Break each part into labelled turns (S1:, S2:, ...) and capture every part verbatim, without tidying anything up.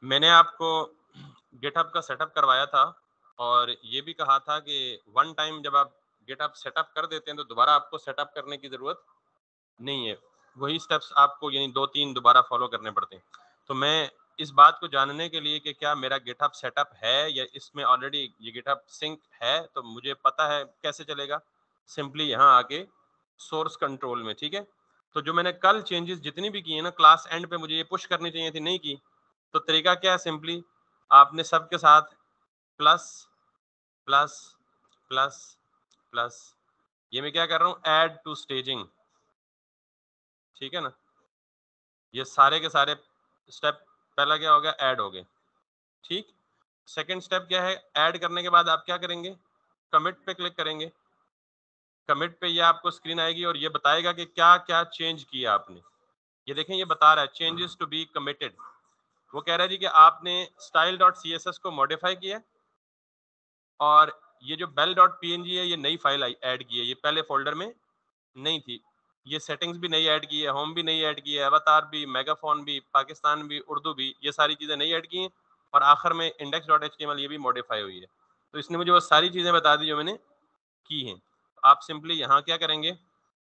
S1: मैंने आपको गिटहब का सेटअप करवाया था और ये भी कहा था कि वन टाइम जब आप गिटहब सेटअप कर देते हैं तो दोबारा आपको सेटअप करने की ज़रूरत नहीं है। वही स्टेप्स आपको यानी दो तीन दोबारा फॉलो करने पड़ते हैं। तो मैं इस बात को जानने के लिए कि क्या मेरा गिटहब सेटअप है या इसमें ऑलरेडी ये गिटहब सिंक है, तो मुझे पता है कैसे चलेगा। सिंपली यहाँ आके सोर्स कंट्रोल में, ठीक है। तो जो मैंने कल चेंजेस जितनी भी की है ना, क्लास एंड पे मुझे ये पुश करनी चाहिए थी, नहीं की। तो तरीका क्या है, सिंपली आपने सबके साथ प्लस प्लस प्लस प्लस, ये मैं क्या कर रहा हूँ, ऐड टू स्टेजिंग, ठीक है ना। ये सारे के सारे स्टेप, पहला क्या हो गया, ऐड हो गए, ठीक। सेकंड स्टेप क्या है, ऐड करने के बाद आप क्या करेंगे, कमिट पे क्लिक करेंगे। कमिट पे ये आपको स्क्रीन आएगी और ये बताएगा कि क्या क्या चेंज किया आपने। ये देखें, ये बता रहा है चेंजेस टू बी कमिटेड। वो कह रहा है जी कि आपने style dot C S S को मॉडिफाई किया और ये जो bell dot P N G है ये नई फाइल ऐड की है, ये पहले फोल्डर में नहीं थी। ये सेटिंग्स भी नई ऐड की है, होम भी नई ऐड की है, अवतार भी, मेगाफोन भी, पाकिस्तान भी, उर्दू भी, ये सारी चीज़ें नई ऐड की हैं और आखिर में index dot H T M L ये भी मॉडिफाई हुई है। तो इसने मुझे वो सारी चीज़ें बता दी जो मैंने की हैं। आप सिंपली यहाँ क्या करेंगे,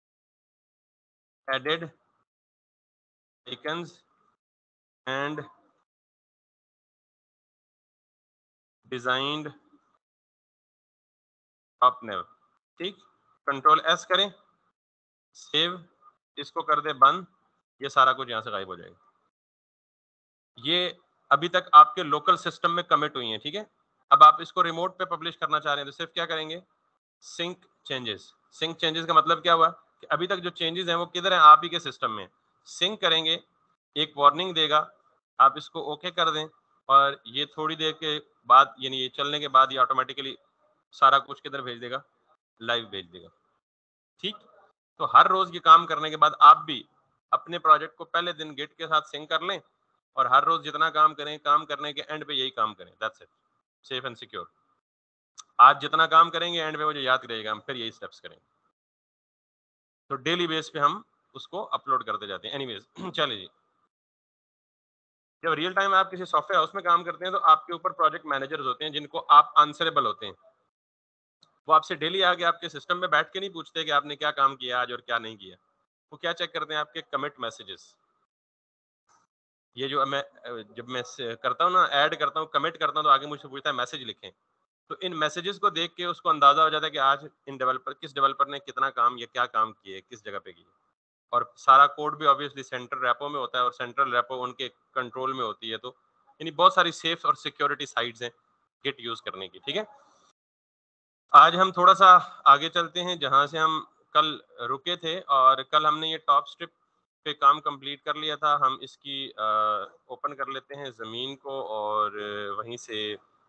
S1: added icons and designed top nav, ठीक। कंट्रोल एस करें, सेव, इसको कर दे बंद, ये सारा कुछ यहाँ से गायब हो जाएगा। ये अभी तक आपके लोकल सिस्टम में कमिट हुई हैं, ठीक है। अब आप इसको रिमोट पे पब्लिश करना चाह रहे हैं तो सिर्फ क्या करेंगे, सिंक चेंजेस। सिंक चेंजेस का मतलब क्या हुआ कि अभी तक जो चेंजेस हैं वो किधर हैं, आप ही के सिस्टम में। सिंक करेंगे, एक वार्निंग देगा, आप इसको ओके कर दें और ये थोड़ी देर के बाद यानी ये चलने के बाद ये ऑटोमेटिकली सारा कुछ किधर भेज देगा, लाइव भेज देगा, ठीक। तो हर रोज ये काम करने के बाद आप भी अपने प्रोजेक्ट को पहले दिन गिट के साथ सिंक कर लें और हर रोज जितना काम करें, काम करने के एंड पे यही काम करें, that's it, safe and secure. आज जितना काम करेंगे एंड पे मुझे याद रहेगा, हम फिर यही स्टेप्स करेंगे। तो डेली बेस पे हम उसको अपलोड करते जाते हैं। एनीवेज चलिए जी, जब रियल टाइम आप किसी सॉफ्टवेयर हाउस में काम करते हैं तो आपके ऊपर प्रोजेक्ट मैनेजर्स होते हैं जिनको आप आंसरेबल होते हैं। वो आपसे डेली आके आपके सिस्टम में बैठ के नहीं पूछते कि आपने क्या काम किया आज और क्या नहीं किया। वो क्या चेक करते हैं, आपके कमिट मैसेजेस। ये जो मैं अ, जब मैं से- करता हूँ ना, ऐड करता हूँ, कमिट करता हूँ, तो आगे मुझसे पूछता है मैसेज लिखें। तो इन मैसेजेस को देख के उसको अंदाजा हो जाता है कि आज इन डेवलपर किस डेवलपर ने कितना काम या क्या काम किए, किस जगह पे किए। और सारा कोड भी ऑब्वियसली सेंट्रल रैपो में होता है और सेंट्रल रैपो उनके कंट्रोल में होती है। तो यानी बहुत सारी सेफ और सिक्योरिटी साइट्स हैं गिट यूज करने की, ठीक है। आज हम थोड़ा सा आगे चलते हैं जहां से हम कल रुके थे और कल हमने ये टॉप स्ट्रिप पे काम कंप्लीट कर लिया था। हम इसकी ओपन कर लेते हैं ज़मीन को और वहीं से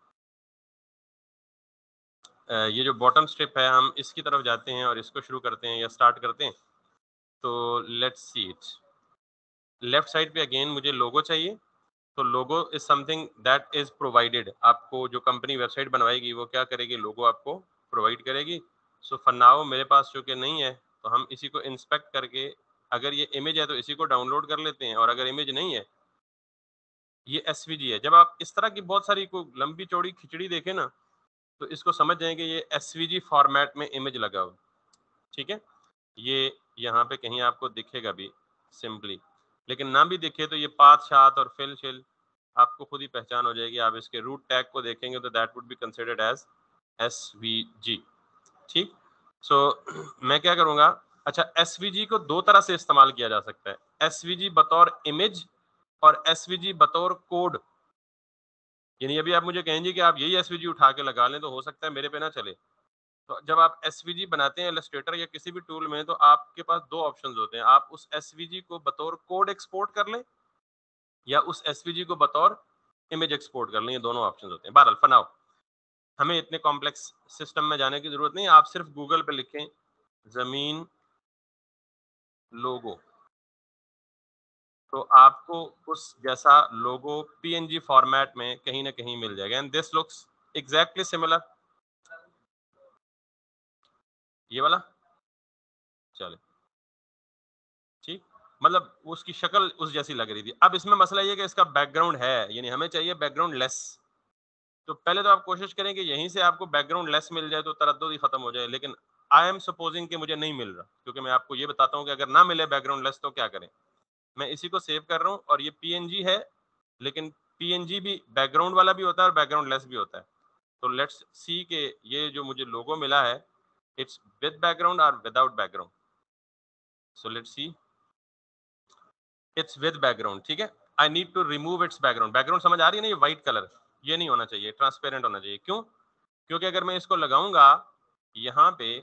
S1: अ, ये जो बॉटम स्ट्रिप है हम इसकी तरफ जाते हैं और इसको शुरू करते हैं या स्टार्ट करते हैं। तो let's see it. Left side पे अगेन मुझे लोगो चाहिए। तो logo is something that is provided. आपको जो कंपनी वेबसाइट बनवाएगी वो क्या करेगी, लोगो आपको प्रोवाइड करेगी। सो फॉर नाउ मेरे पास चूंकि नहीं है तो हम इसी को इंस्पेक्ट करके, अगर ये इमेज है तो इसी को डाउनलोड कर लेते हैं और अगर इमेज नहीं है, ये एस वी जी है। जब आप इस तरह की बहुत सारी कोई लंबी चौड़ी खिचड़ी देखें ना, तो इसको समझ जाएं कि ये एस वी जी फॉर्मेट में इमेज लगा हुआ, ठीक है। ये यहाँ पे कहीं आपको दिखेगा भी सिंपली, लेकिन ना भी दिखे तो ये पाथ शाथ और फिल शिल आपको खुद ही पहचान हो जाएगी। आप इसके रूट टैग को देखेंगे तो that would be considered as S V G, ठीक। सो मैं क्या करूंगा, अच्छा एस वी जी को दो तरह से इस्तेमाल किया जा सकता है, एस वी जी बतौर इमेज और एस वी जी बतौर कोड। यानी अभी आप मुझे कहेंगे कि आप यही एस वी जी उठा के लगा लें तो हो सकता है मेरे पे ना चले। तो जब आप एस वी जी बनाते हैं इलस्ट्रेटर या किसी भी टूल में, तो आपके पास दो ऑप्शंस होते हैं। आप उस एस वी जी को बतौर कोड एक्सपोर्ट कर लें या उस एस वी जी को बतौर इमेज एक्सपोर्ट कर लें, ये दोनों ऑप्शंस होते हैं। बहरहाल फॉर नाउ हमें इतने कॉम्प्लेक्स सिस्टम में जाने की जरूरत नहीं। आप सिर्फ गूगल पे लिखें जमीन लोगो, तो आपको उस जैसा लोगो पीएनजी फॉर्मेट में कहीं ना कहीं मिल जाएगा। And this looks exactly similar, ये वाला, चले ठीक। मतलब उसकी शक्ल उस जैसी लग रही थी। अब इसमें मसला ये कि इसका बैकग्राउंड है, यानी हमें चाहिए बैकग्राउंड लेस। तो पहले तो आप कोशिश करें कि यहीं से आपको बैकग्राउंड लेस मिल जाए तो तरद्दुद ही खत्म हो जाए, लेकिन आई एम सपोजिंग कि मुझे नहीं मिल रहा, क्योंकि मैं आपको ये बताता हूँ कि अगर ना मिले बैकग्राउंड लेस तो क्या करें। मैं इसी को सेव कर रहा हूँ और ये पीएनजी है, लेकिन पीएनजी भी बैकग्राउंड वाला भी होता है और बैकग्राउंड लेस भी होता है। तो लेट्स सी के ये जो मुझे लोगो मिला है, इट्स विद बैकग्राउंड और without background. So let's see, it's with background, ठीक है। I need to remove its background. Background समझ आ रही है ना, ये व्हाइट कलर, ये नहीं होना चाहिए, ट्रांसपेरेंट होना चाहिए। क्यों? क्योंकि अगर मैं इसको लगाऊंगा यहाँ पे,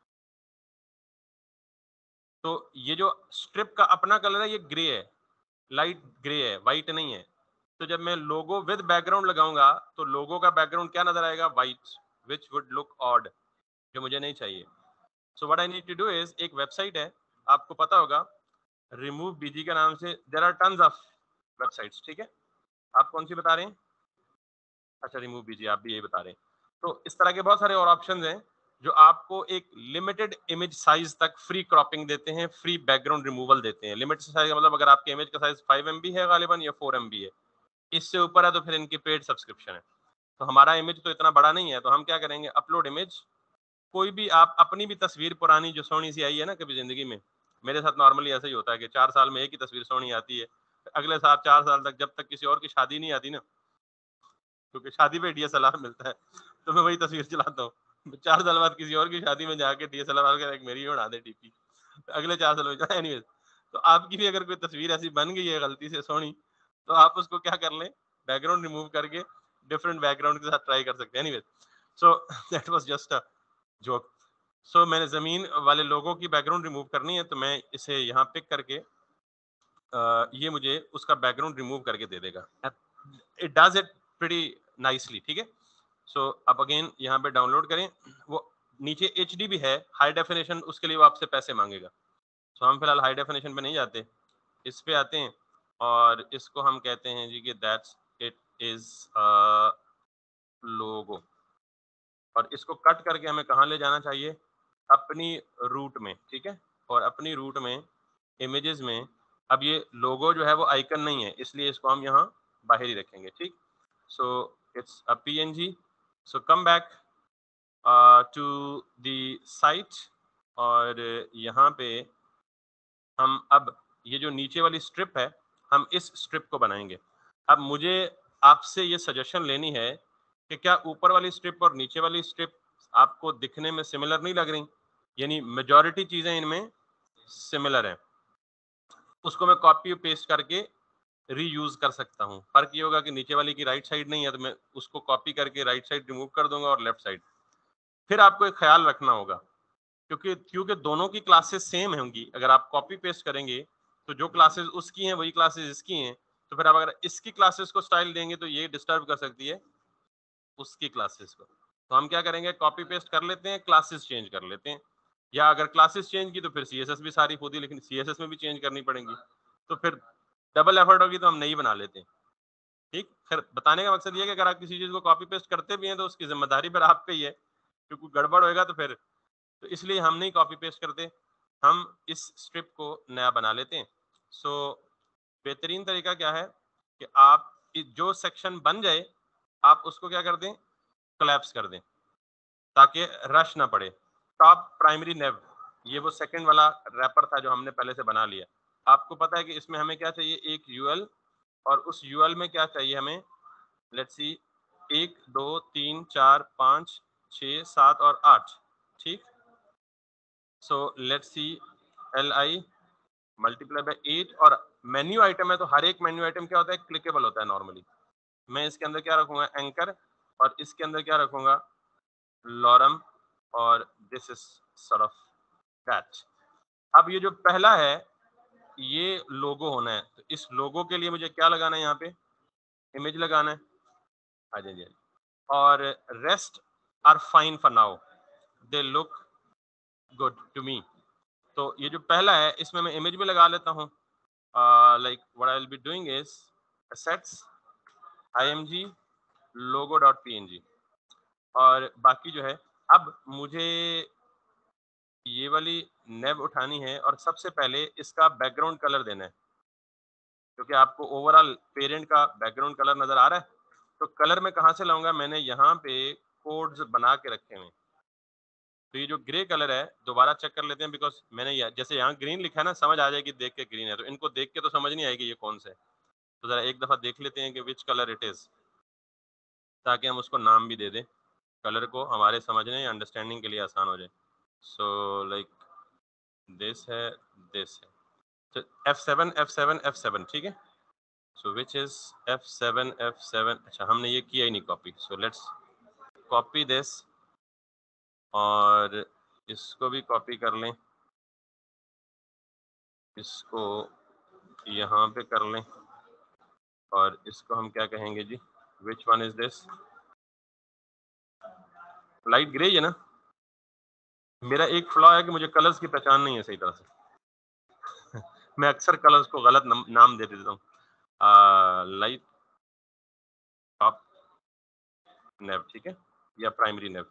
S1: तो ये जो स्ट्रिप का अपना कलर है ये ग्रे है, लाइट ग्रे है, व्हाइट नहीं है। तो जब मैं लोगो विद बैकग्राउंड लगाऊंगा तो लोगो का बैकग्राउंड क्या नजर आएगा? White, which would look odd, जो मुझे नहीं चाहिए। So what I need to do is, एक वेबसाइट है, आपको पता होगा, रिमूव बीजी के नाम से, there are tons of websites, ठीक है। आप कौन सी बता रहे हैं? अच्छा, रिमूव बीजी, आप भी यही बता रहे हैं। तो इस तरह के बहुत सारे और ऑप्शंस हैं जो आपको एक लिमिटेड इमेज साइज तक फ्री क्रॉपिंग देते हैं, फ्री बैकग्राउंड रिमूवल देते हैं। लिमिटेड साइज का मतलब अगर आपके इमेज का साइज फाइव एम बी है गालिबन, या फोर एम बी है, इससे ऊपर है तो फिर इनकी पेड सब्सक्रिप्शन है। तो हमारा इमेज तो इतना बड़ा नहीं है, तो हम क्या करेंगे, अपलोड इमेज। कोई भी आप अपनी भी तस्वीर पुरानी जो सोनी सी आई है ना कभी जिंदगी में, मेरे साथ नॉर्मली ऐसा ही होता है कि चार साल में एक ही तस्वीर सोनी आती है, अगले साल चार साल तक जब तक किसी और की शादी नहीं आती ना, क्योंकि शादी पे डीएसएलआर मिलता है, तो मैं वही तस्वीर चलाता हूँ। चार साल बाद किसी और की शादी में जाके डीएसएलआर का एक मेरी बना दे टीपी, अगले चार साल में। एनीवेज, तो आपकी भी अगर कोई तस्वीर ऐसी बन गई है गलती से सोनी, तो आप उसको क्या कर लें, बैकग्राउंड रिमूव करके डिफरेंट बैकग्राउंड के साथ ट्राई कर सकते हैं। Anyways, so that was just a joke. So मैंने जमीन वाले लोगों की बैकग्राउंड रिमूव करनी है, तो मैं इसे यहाँ पिक करके अ, ये मुझे उसका बैकग्राउंड रिमूव करके दे देगा। It does it pretty nicely, ठीक है। सो अब अगेन यहाँ पे डाउनलोड करें, वो नीचे एच डी भी है, हाई डेफिनेशन, उसके लिए वो आपसे पैसे मांगेगा। सो हम फिलहाल हाई डेफिनेशन पे नहीं जाते, इस पे आते हैं और इसको हम कहते हैं जी कि दैट्स इट इज लोगो। और इसको कट करके हमें कहाँ ले जाना चाहिए? अपनी रूट में, ठीक है। और अपनी रूट में इमेजेस में, अब ये लोगो जो है वो आइकन नहीं है, इसलिए इसको हम यहाँ बाहर ही रखेंगे, ठीक। So it's a PNG. So come back to the site, और यहाँ पे हम अब ये जो नीचे वाली स्ट्रिप है, हम इस स्ट्रिप को बनाएंगे। अब मुझे आपसे ये सजेशन लेनी है कि क्या ऊपर वाली स्ट्रिप और नीचे वाली स्ट्रिप आपको दिखने में सिमिलर नहीं लग रही? यानी मेजॉरिटी चीजें इनमें सिमिलर हैं। उसको मैं कॉपी पेस्ट करके रीयूज कर सकता हूँ। फर्क ये होगा कि नीचे वाली की राइट साइड नहीं है, तो मैं उसको कॉपी करके राइट साइड रिमूव कर दूंगा और लेफ्ट साइड। फिर आपको एक ख्याल रखना होगा, क्योंकि क्योंकि दोनों की क्लासेस सेम होंगी। अगर आप कॉपी पेस्ट करेंगे तो जो क्लासेस उसकी हैं वही क्लासेस इसकी हैं, तो फिर आप अगर इसकी क्लासेस को स्टाइल देंगे तो ये डिस्टर्ब कर सकती है उसकी क्लासेस को। तो हम क्या करेंगे, कॉपी पेस्ट कर लेते हैं, क्लासेस चेंज कर लेते हैं। या अगर क्लासेस चेंज की तो फिर सीएसएस भी सारी खुद ही, लेकिन सीएसएस में भी चेंज करनी पड़ेगी, तो फिर डबल एफर्ट होगी, तो हम नहीं बना लेते हैं, ठीक। फिर बताने का मकसद ये है कि अगर आप किसी चीज को कॉपी पेस्ट करते भी हैं तो उसकी जिम्मेदारी फिर आप पे ही है, क्योंकि गड़बड़ होएगा तो फिर, तो इसलिए हम नहीं कॉपी पेस्ट करते, हम इस स्ट्रिप को नया बना लेते हैं। सो बेहतरीन तरीका क्या है कि आप जो सेक्शन बन जाए आप उसको क्या कर दें, कोलैप्स कर दें, ताकि रश ना पड़े। टॉप प्राइमरी नेव, ये वो सेकंड वाला रैपर था जो हमने पहले से बना लिया। आपको पता है कि इसमें हमें क्या चाहिए, एक यूएल, और उस यूएल में क्या चाहिए हमें, लेट्स सी, एक दो तीन चार पाँच छः सात और आठ, ठीक। So let's see, L I multiply by eight, और मेन्यू आइटम है तो हर एक मेन्यू आइटम क्या होता है, क्लिकेबल होता है नॉर्मली। मैं इसके अंदर क्या रखूंगा, एंकर, और इसके अंदर क्या रखूंगा, लॉरम, और this is sort of that. अब ये जो पहला है ये लोगो होना है, तो इस लोगो के लिए मुझे क्या लगाना है, यहाँ पे इमेज लगाना है। हाँ जी, जी, और rest are fine for now, they look good to me. तो ये जो पहला है इसमें मैं इमेज भी लगा लेता हूँ, like what I will be doing is assets img logo dot png। और बाकी जो है, अब मुझे ये वाली नेब उठानी है और सबसे पहले इसका बैकग्राउंड कलर देना है, क्योंकि आपको ओवरऑल पेरेंट का बैकग्राउंड कलर नजर आ रहा है। तो कलर मैं कहाँ से लाऊंगा, मैंने यहाँ पे कोड्स बना के रखे हुए हैं। तो ये जो ग्रे कलर है दोबारा चेक कर लेते हैं, बिकॉज मैंने यह, जैसे यहाँ ग्रीन लिखा है ना, समझ आ जाएगी देख के ग्रीन है, तो इनको देख के तो समझ नहीं आएगी ये कौन सा है। तो जरा एक दफा देख लेते हैं कि विच कलर इट इज, ताकि हम उसको नाम भी दे दें कलर को, हमारे समझने या अंडरस्टैंडिंग के लिए आसान हो जाए। सो लाइक दिस है, दिस है, तो F seven F seven F seven, ठीक है। So which is F seven F seven, अच्छा हमने ये किया ही नहीं copy, so let's copy this और इसको भी कॉपी कर लें, इसको यहाँ पे कर लें और इसको हम क्या कहेंगे जी, which one is this, light grey है ना। मेरा एक फ्लॉ है कि मुझे कलर्स की पहचान नहीं है सही तरह से मैं अक्सर कलर्स को गलत नाम दे देता हूँ। लाइट टॉप नेव, ठीक है, या प्राइमरी नेव,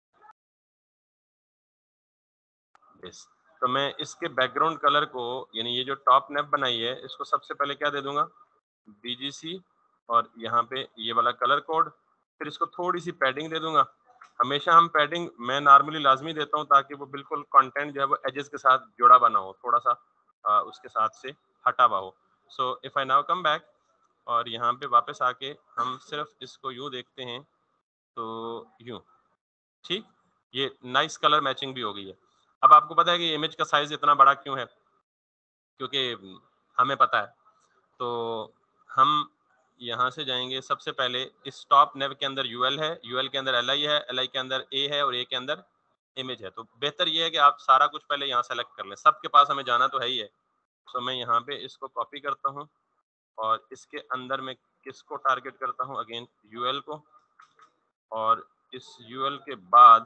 S1: यस। तो मैं इसके बैकग्राउंड कलर को, यानी ये जो टॉप नेव बनाई है, इसको सबसे पहले क्या दे दूंगा, बीजीसी, और यहाँ पे ये वाला कलर कोड, फिर इसको थोड़ी सी पैडिंग दे दूंगा। हमेशा हम पैडिंग मैं नॉर्मली लाजमी देता हूँ ताकि वो बिल्कुल कंटेंट जो है वो एजेस के साथ जुड़ा बना हो, थोड़ा सा आ, उसके साथ से हटा हुआ हो। So if I now come back और यहाँ पे वापस आके हम सिर्फ इसको यूँ देखते हैं, तो यूँ, ठीक, ये नाइस कलर मैचिंग भी हो गई है। अब आपको पता है कि इमेज का साइज इतना बड़ा क्यों है, क्योंकि हमें पता है। तो हम यहाँ से जाएंगे, सबसे पहले इस टॉप नेव के अंदर यूएल है, यूएल के अंदर एलआई है, एलआई के अंदर ए है और ए के अंदर इमेज है। तो बेहतर ये है कि आप सारा कुछ पहले यहाँ सेलेक्ट कर लें, सबके पास हमें जाना तो है ही है। सो मैं यहाँ पे इसको कॉपी करता हूँ और इसके अंदर मैं किसको टारगेट करता हूँ, अगेन यूएल को, और इस यूएल के बाद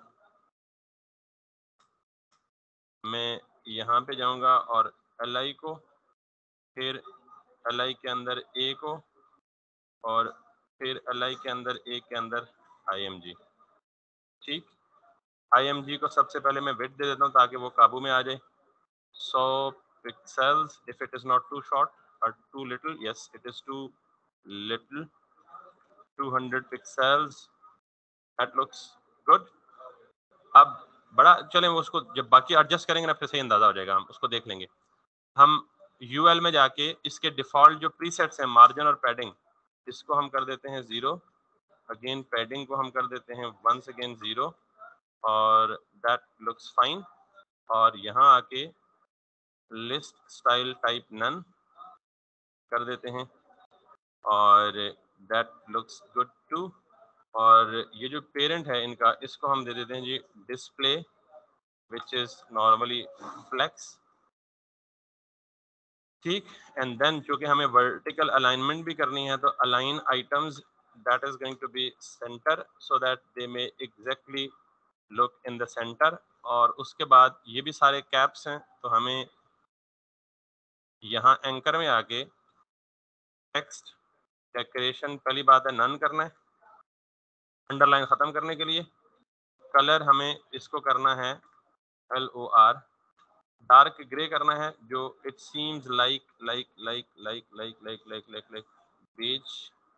S1: मैं यहाँ पे जाऊँगा और एलआई को, फिर एलआई के अंदर ए को, और फिर एलआई के अंदर ए के अंदर आईएमजी, ठीक। आईएमजी को सबसे पहले मैं विड्थ दे देता हूँ ताकि वो काबू में आ जाए, सौ pixels, if it is not too short और too little, yes it is too little, two hundred pixels, that looks good. अब बड़ा चलें, वो उसको जब बाकी एडजस्ट करेंगे ना फिर सही अंदाजा हो जाएगा, हम उसको देख लेंगे। हम यूएल में जाके इसके डिफॉल्ट जो प्रीसेट्स हैं, मार्जिन और पैडिंग, इसको हम कर देते हैं जीरो, अगेन पैडिंग को हम कर देते हैं वंस अगेन जीरो, और दैट लुक्स फाइन। और यहाँ आके लिस्ट स्टाइल टाइप नन कर देते हैं और दैट लुक्स गुड टू। और ये जो पेरेंट है इनका, इसको हम दे देते हैं जी display, which is normally flex, ठीक। एंड देन चूंकि हमें वर्टिकल अलाइनमेंट भी करनी है, तो align items that is going to be centre, so that they may exactly look in the centre. और उसके बाद ये भी सारे कैप्स हैं, तो हमें यहाँ एंकर में आके टेक्स्ट डेकोरेशन पहली बात है नन करना है, अंडरलाइन खत्म करने के लिए। कलर हमें इसको करना है L O R, dark grey करना है, जो it seems like like like like like like like like like beige.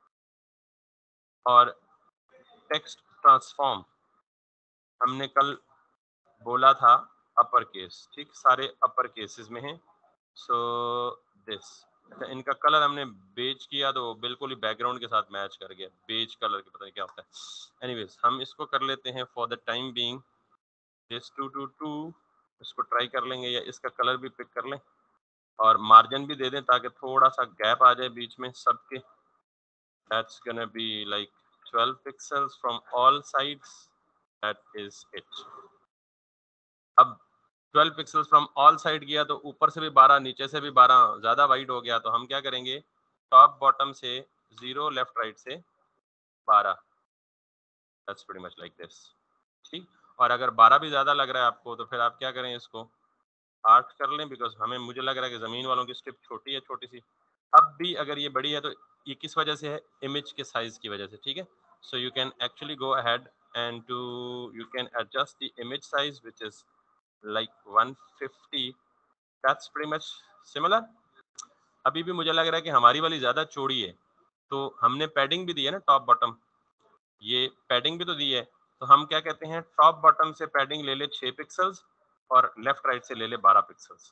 S1: और टेक्स्ट ट्रांसफॉर्म हमने कल बोला था अपर केस, ठीक, सारे अपर केसेस में हैं। सो दिस, अच्छा इनका कलर हमने बेज किया तो बिल्कुल ही बैकग्राउंड के साथ मैच कर गया, बेज कलर के पता नहीं क्या होता है। एनीवेज हम इसको कर लेते हैं for the time being this two two two, इसको ट्राई कर लेंगे या इसका कलर भी पिक कर लें और मार्जिन भी दे दें ताकि थोड़ा सा गैप आ जाए बीच में सबके। That's gonna be like twelve pixels from all sides, that is it. अब twelve pixels from all side किया तो ऊपर से भी बारह, नीचे से भी बारह, ज़्यादा वाइड हो गया, तो हम क्या करेंगे, टॉप बॉटम से जीरो, लेफ्ट राइट से बारह, that's pretty much like this, ठीक। और अगर बारह भी ज़्यादा लग रहा है आपको तो फिर आप क्या करें, इसको आठ कर लें, बिकॉज हमें मुझे लग रहा है कि ज़मीन वालों की स्ट्रिप छोटी है, छोटी सी। अब भी अगर ये बड़ी है तो ये किस वजह से है, इमेज के साइज़ की वजह से, ठीक है। So you can actually go ahead and to you can adjust the image size which is like one fifty, that's pretty much similar. अभी भी मुझे लग रहा है कि हमारी वाली ज्यादा चौड़ी है, तो हमने पैडिंग भी दी है ना टॉप बॉटम, ये पैडिंग भी तो दी है, तो हम क्या कहते हैं टॉप बॉटम से पैडिंग ले ले छह पिक्सल्स और लेफ्ट राइट से ले ले बारह पिक्सल्स।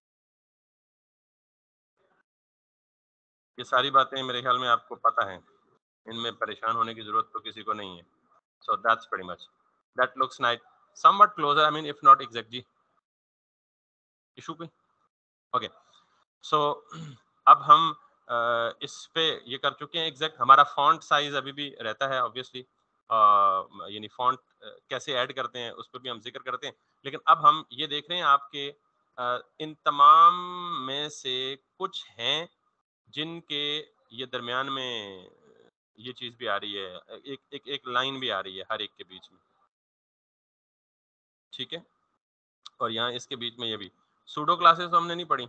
S1: ये सारी बातें मेरे ख्याल में आपको पता है, इनमें परेशान होने की जरूरत तो किसी को नहीं है। So that's pretty much, that looks nice, somewhat closer, I mean if not exactly. Issue कोई? ओके, सो अब हम uh, इस पे ये कर चुके हैं एग्जैक्ट। हमारा फॉन्ट साइज अभी भी रहता है ऑब्वियसली, uh, यानी फॉन्ट uh, कैसे ऐड करते हैं उस पर भी हम जिक्र करते हैं, लेकिन अब हम ये देख रहे हैं आपके uh, इन तमाम में से कुछ हैं जिनके ये दरमियान में ये चीज भी आ रही है, एक एक एक लाइन भी आ रही है हर एक के बीच में, ठीक है। और यहाँ इसके बीच में ये भी सूडो क्लासेस तो हमने नहीं पढ़ी।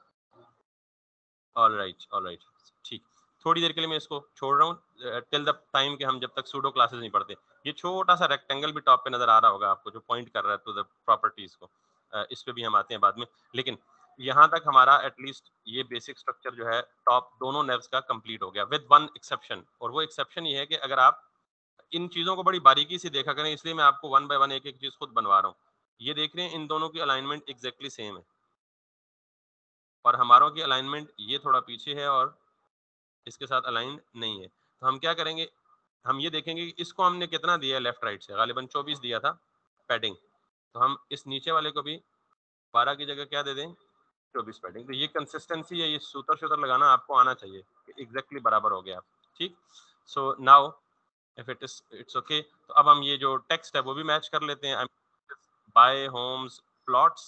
S1: ऑल राइट ऑल राइट, ठीक। थोड़ी देर के लिए मैं इसको छोड़ रहा हूँ टिल द टाइम कि हम जब तक सूडो क्लासेस नहीं पढ़ते। ये छोटा सा रेक्टेंगल भी टॉप पे नजर आ रहा होगा आपको जो पॉइंट कर रहा है टू द प्रॉपर्टीज को, uh, इस पे भी हम आते हैं बाद में, लेकिन यहाँ तक हमारा एटलीस्ट ये बेसिक स्ट्रक्चर जो है टॉप दोनों नेव्स का कंप्लीट हो गया विद वन एक्सेप्शन। और वो एक्सेप्शन ये है कि अगर आप इन चीजों को बड़ी बारीकी से देखा करें, इसलिए मैं आपको वन बाय वन एक एक चीज खुद बनवा रहा हूँ। ये देख रहे हैं इन दोनों की अलाइनमेंट एग्जैक्टली सेम है, और हमारों की अलाइनमेंट ये थोड़ा पीछे है और इसके साथ अलाइन नहीं है। तो हम क्या करेंगे, हम ये देखेंगे कि इसको हमने कितना दिया है लेफ्ट राइट से, गालिबन चौबीस दिया था पैडिंग, तो हम इस नीचे वाले को भी बारह की जगह क्या दे दें, चौबीस पैडिंग। तो ये कंसिस्टेंसी है, ये सूतर सूतर लगाना आपको आना चाहिए कि एग्जैक्टली बराबर हो गया, ठीक। So now if it is it's okay, तो अब हम ये जो टेक्स्ट है वो भी मैच कर लेते हैं। बाय होम्स प्लॉट्स,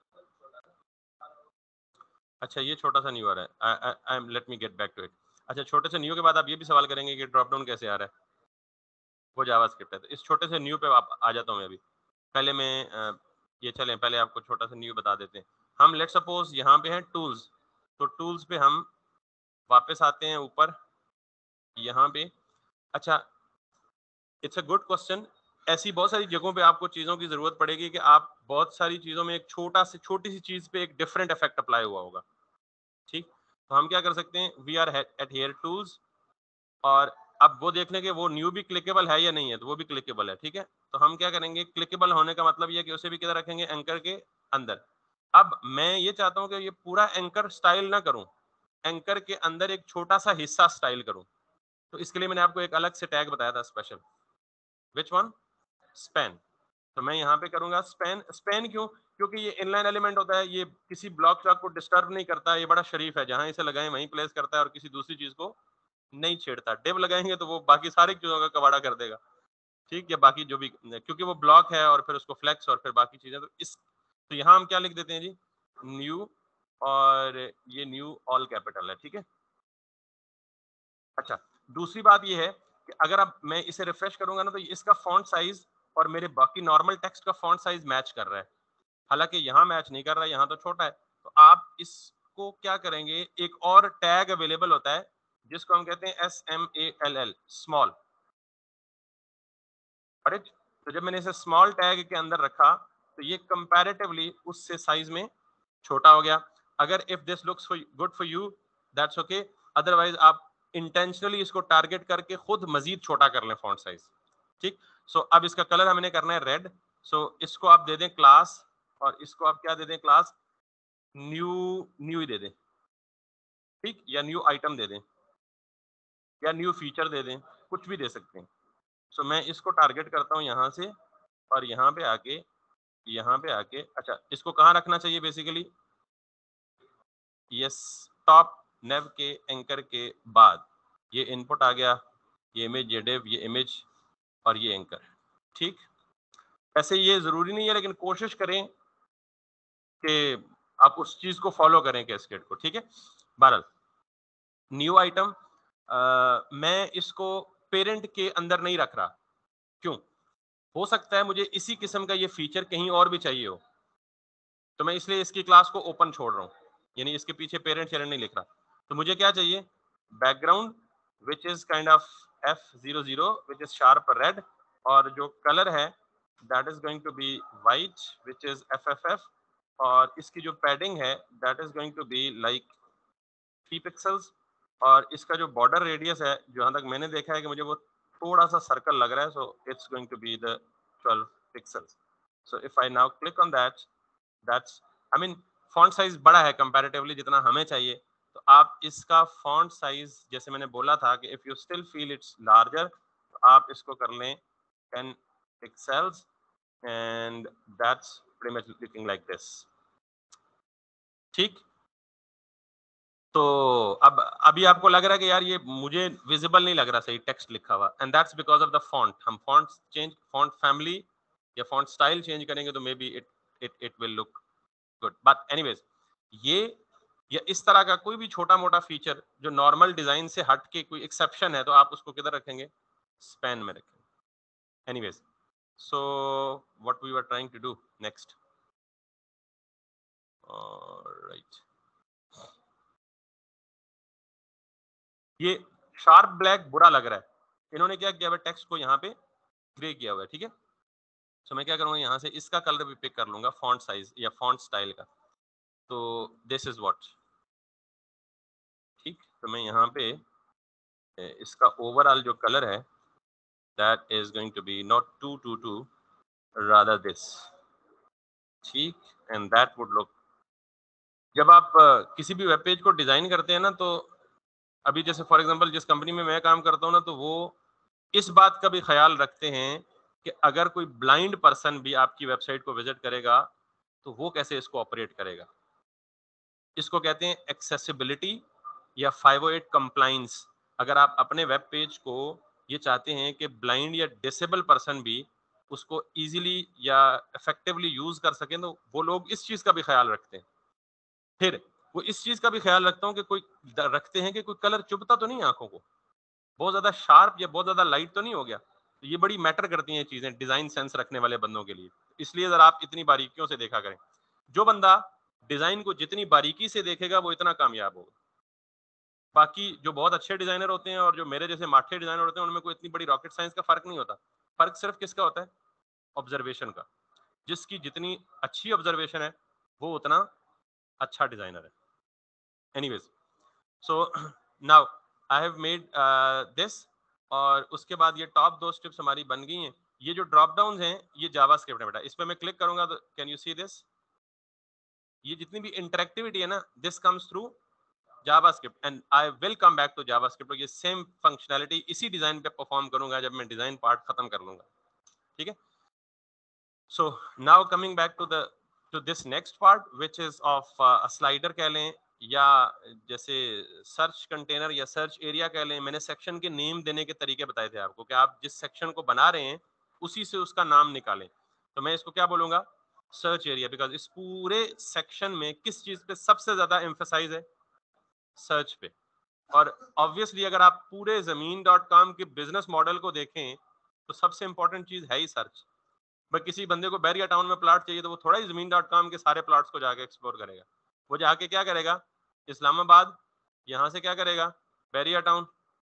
S1: अच्छा ये छोटा सा न्यू आ रहा है, I am let me get back to it. अच्छा, छोटे से न्यू के बाद आप ये भी सवाल करेंगे कि ड्रॉप डाउन कैसे आ रहा है, वो जावास्क्रिप्ट है। तो इस छोटे से न्यू पे आप आ जाता हूँ मैं अभी। पहले मैं अ, ये चलें, पहले आपको छोटा सा न्यू बता देते हैं। हम लेट सपोज यहाँ पे हैं टूल्स, तो टूल्स पे हम वापस आते हैं ऊपर यहाँ पे। अच्छा, इट्स अ गुड क्वेश्चन। ऐसी बहुत सारी जगहों पे आपको चीज़ों की ज़रूरत पड़ेगी कि आप बहुत सारी चीज़ों में एक छोटा से छोटी सी चीज़ पे एक डिफरेंट इफेक्ट अप्लाई हुआ होगा, ठीक। तो हम क्या कर सकते हैं, we are at here tools, और अब वो देख लें कि वो न्यू भी क्लिकेबल है या नहीं है, तो वो भी क्लिकेबल है, ठीक है। तो हम क्या करेंगे, क्लिकेबल होने का मतलब ये है कि उसे भी किधर रखेंगे, एंकर के अंदर। अब मैं ये चाहता हूँ कि ये पूरा एंकर स्टाइल ना करूँ, एंकर के अंदर एक छोटा सा हिस्सा स्टाइल करूँ। तो इसके लिए मैंने आपको एक अलग से टैग बताया था स्पेशल, विच वन, स्पैन। तो मैं यहाँ पे करूंगा स्पैन। स्पैन क्यों? क्योंकि ये इनलाइन एलिमेंट होता है, ये किसी ब्लॉक चॉक को डिस्टर्ब नहीं करता, ये बड़ा शरीफ है, जहां इसे लगाएं वहीं प्लेस करता है और किसी दूसरी चीज को नहीं छेड़ता। डिव लगाएंगे तो वो बाकी सारी चीजों का कबाड़ा कर देगा, ठीक है, बाकी जो भी, क्योंकि वो ब्लॉक है और फिर उसको फ्लेक्स और फिर बाकी चीजें। तो इस तो यहाँ हम क्या लिख देते हैं जी, न्यू, और ये न्यू ऑल कैपिटल है, ठीक है। अच्छा, दूसरी बात ये है कि अगर अब मैं इसे रिफ्रेश करूंगा ना, तो इसका फॉन्ट साइज और मेरे बाकी नॉर्मल टेक्स्ट का फॉन्ट साइज मैच कर रहा है, हालांकि यहाँ मैच नहीं कर रहा है, यहाँ तो छोटा है। तो आप इसको क्या करेंगे, एक और टैग अवेलेबल होता है जिसको हम कहते हैं S M A L L, small. तो जब मैंने इसे स्मॉल टैग के अंदर रखा, तो ये कंपैरेटिवली उससे साइज में छोटा हो गया। अगर if this looks good for you, that's okay, otherwise आप इंटेंशनली इसको टारगेट करके खुद मजीद छोटा कर लें फॉन्ट साइज, ठीक। सो so, अब इसका कलर हमने करना है रेड। सो so, इसको आप दे दें क्लास, और इसको आप क्या दे दें, क्लास न्यू, न्यू ही दे दें, ठीक, या न्यू आइटम दे दें, या न्यू फीचर दे दें, कुछ भी दे सकते हैं। सो so, मैं इसको टारगेट करता हूँ यहाँ से, और यहाँ पे आके, यहाँ पे आके, अच्छा इसको कहाँ रखना चाहिए बेसिकली, यस, टॉप नेव के एंकर के बाद ये इनपुट आ गया, ये इमेज, ये डेव, ये इमेज, और ये एंकर, ठीक। ऐसे ये जरूरी नहीं है, लेकिन कोशिश करें कि आप उस चीज को फॉलो करें कैस्केड को, ठीक है। बहरहाल न्यू आइटम, मैं इसको पेरेंट के अंदर नहीं रख रहा, क्यों, हो सकता है मुझे इसी किस्म का ये फीचर कहीं और भी चाहिए हो, तो मैं इसलिए इसकी क्लास को ओपन छोड़ रहा हूँ, यानी इसके पीछे पेरेंट शेरेंट नहीं लिख रहा। तो मुझे क्या चाहिए, background which is kind of F zero zero which is sharp red, और जो कलर है that is going to be white which is F F F, और इसकी जो पैडिंग है that is going to be like three pixels, और इसका जो बॉर्डर रेडियस है जहां तक मैंने देखा है कि मुझे वो थोड़ा सा सर्कल लग रहा है, so it's going to be the twelve pixels. So if I now click on that, that's I mean font size बड़ा है कंपैरेटिवली जितना हमें चाहिए. तो आप इसका फॉन्ट साइज जैसे मैंने बोला था कि if you still feel it's larger तो आप इसको कर लें ten pixels, and that's pretty much looking like this. ठीक. तो अब अभी आपको लग रहा है कि यार ये मुझे विजिबल नहीं लग रहा सही टेक्स्ट लिखा हुआ, and that's because of the font. हम फॉन्ट चेंज, फॉन्ट फैमिली या फॉन्ट स्टाइल चेंज करेंगे तो maybe it it it will look good. But anyways, ये या इस तरह का कोई भी छोटा मोटा फीचर जो नॉर्मल डिजाइन से हट के कोई एक्सेप्शन है तो आप उसको किधर रखेंगे? स्पैन में रखेंगे. Anyways, so what we were trying to do next. Alright, ये शार्प ब्लैक बुरा लग रहा है. इन्होंने क्या किया हुआ है, टेक्स्ट को यहाँ पे ग्रे किया हुआ है. ठीक है, सो मैं क्या करूंगा, यहाँ से इसका कलर भी पिक कर लूंगा, फॉन्ट साइज या फॉन्ट स्टाइल का. तो दिस इज व्हाट. ठीक, तो मैं यहाँ पे ए, इसका ओवरऑल जो कलर है that is going to be not two two two, rather this. ठीक, एंड दैट वुड लुक. जब आप अ, किसी भी वेब पेज को डिजाइन करते हैं ना, तो अभी जैसे फॉर एग्जांपल जिस कंपनी में मैं काम करता हूँ ना, तो वो इस बात का भी ख्याल रखते हैं कि अगर कोई ब्लाइंड पर्सन भी आपकी वेबसाइट को विजिट करेगा तो वो कैसे इसको ऑपरेट करेगा. इसको कहते हैं एक्सेसिबिलिटी या फाइव ओ एट कंप्लाइंस. अगर आप अपने वेब पेज को ये चाहते हैं कि ब्लाइंड या डिसेबल पर्सन भी उसको इजीली या इफेक्टिवली यूज कर सकें, तो वो लोग इस चीज का भी ख्याल रखते हैं. फिर वो इस चीज का भी ख्याल रखता हूँ कि कोई रखते हैं कि कोई कलर चुभता तो नहीं आंखों को, बहुत ज्यादा शार्प या बहुत ज्यादा लाइट तो नहीं हो गया. तो ये बड़ी मैटर करती हैं चीजें डिजाइन सेंस रखने वाले बंदों के लिए. इसलिए जरा आप इतनी बारीकियों से देखा करें. जो बंदा डिजाइन को जितनी बारीकी से देखेगा वो इतना कामयाब होगा. बाकी जो बहुत अच्छे डिजाइनर होते हैं और जो मेरे जैसे माठे डिजाइनर होते हैं उनमें कोई इतनी बड़ी रॉकेट साइंस का फर्क नहीं होता. फर्क सिर्फ किसका होता है? ऑब्जर्वेशन का. जिसकी जितनी अच्छी ऑब्जर्वेशन है वो उतना अच्छा डिजाइनर है. Anyways, so now I have made this, और उसके बाद ये टॉप दो स्ट्रिप्स हमारी बन गई हैं. ये जो ड्रॉप डाउन हैं ये जावास्क्रिप्ट है बेटा. इस पे मैं क्लिक करूंगा तो कैन यू सी दिस, ये जितनी भी इंटरेक्टिविटी है ना, this comes through JavaScript, and I will come back to JavaScript. ये सेम फंक्शनैलिटी इसी डिजाइन पे परफॉर्म करूंगा जब मैं डिजाइन पार्ट खत्म कर लूंगा. ठीक है, so now coming back to the to this next part which is of slider कह लें या जैसे सर्च कंटेनर या सर्च एरिया कह लें. मैंने सेक्शन के नेम देने के तरीके बताए थे आपको कि आप जिस सेक्शन को बना रहे हैं उसी से उसका नाम निकालें. तो मैं इसको क्या बोलूंगा? सर्च एरिया, बिकॉज इस पूरे सेक्शन में किस चीज पे सबसे ज्यादा एम्फेसाइज है? सर्च पे. और ऑब्वियसली अगर आप पूरे जमीन डॉट कॉम के बिजनेस मॉडल को देखें तो सबसे इंपॉर्टेंट चीज है ही सर्च. भाई किसी बंदे को बैरिया टाउन में प्लाट चाहिए तो वो थोड़ा ही जमीन डॉट कॉम के सारे प्लाट्स को जाके एक्सप्लोर करेगा. वो जाके क्या करेगा? इस्लामाबाद, यहाँ से क्या करेगा? बैरिया टाउन,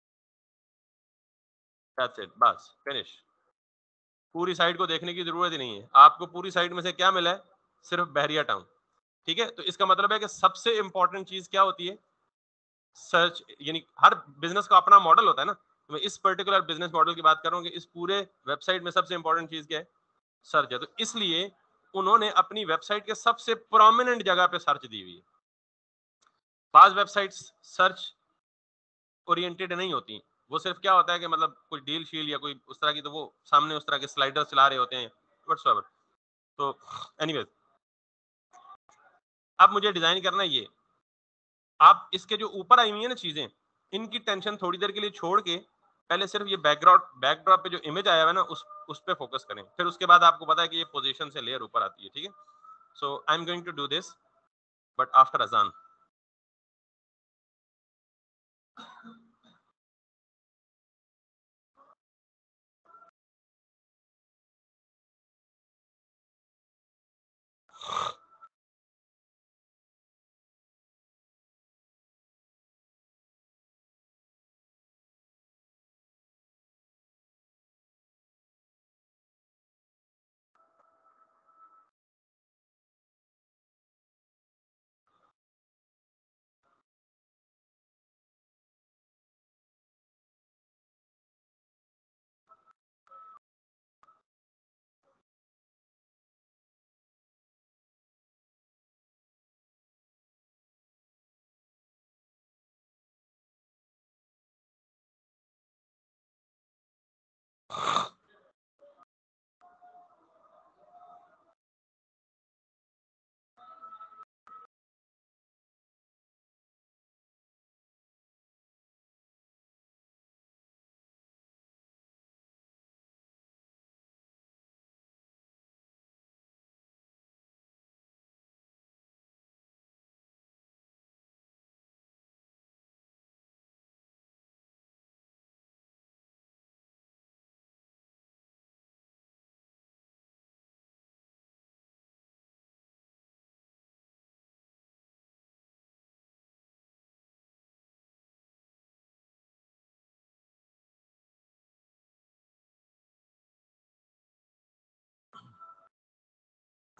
S1: दैट्स इट, बस फिनिश. पूरी साइड को देखने की जरूरत ही नहीं है. आपको पूरी साइड में से क्या मिला है? सिर्फ बैरिया टाउन. ठीक है, तो इसका मतलब है कि सबसे इंपॉर्टेंट चीज क्या होती है? सर्च. यानी हर बिजनेस का अपना मॉडल होता है ना, तो मैं इस पर्टिकुलर बिजनेस मॉडल की बात कर रहा हूँ कि इस पूरे वेबसाइट में सबसे इंपॉर्टेंट चीज क्या है? सर्च है. तो इसलिए उन्होंने अपनी वेबसाइट के सबसे प्रोमिनेंट जगह पे सर्च दी हुई है. बाज वेबसाइट्स सर्च ओरिएंटेड नहीं होती. वो सिर्फ क्या होता है कि मतलब कोई डील शील या कोई उस तरह की, तो वो सामने उस तरह के स्लाइडर चला रहे होते हैं व्हाट्सएवर. तो एनीवेज, अब मुझे डिजाइन करना है ये. आप इसके जो ऊपर आई हुई है ना चीजें, इनकी टेंशन थोड़ी देर के लिए छोड़ के पहले सिर्फ ये बैकग्राउंड बैकड्रॉप पे जो इमेज आया हुआ है ना उस उस पे फोकस करें. फिर उसके बाद आपको पता है कि ये पोजीशन से लेयर ऊपर आती है. ठीक है, so I am going to do this but after अजान.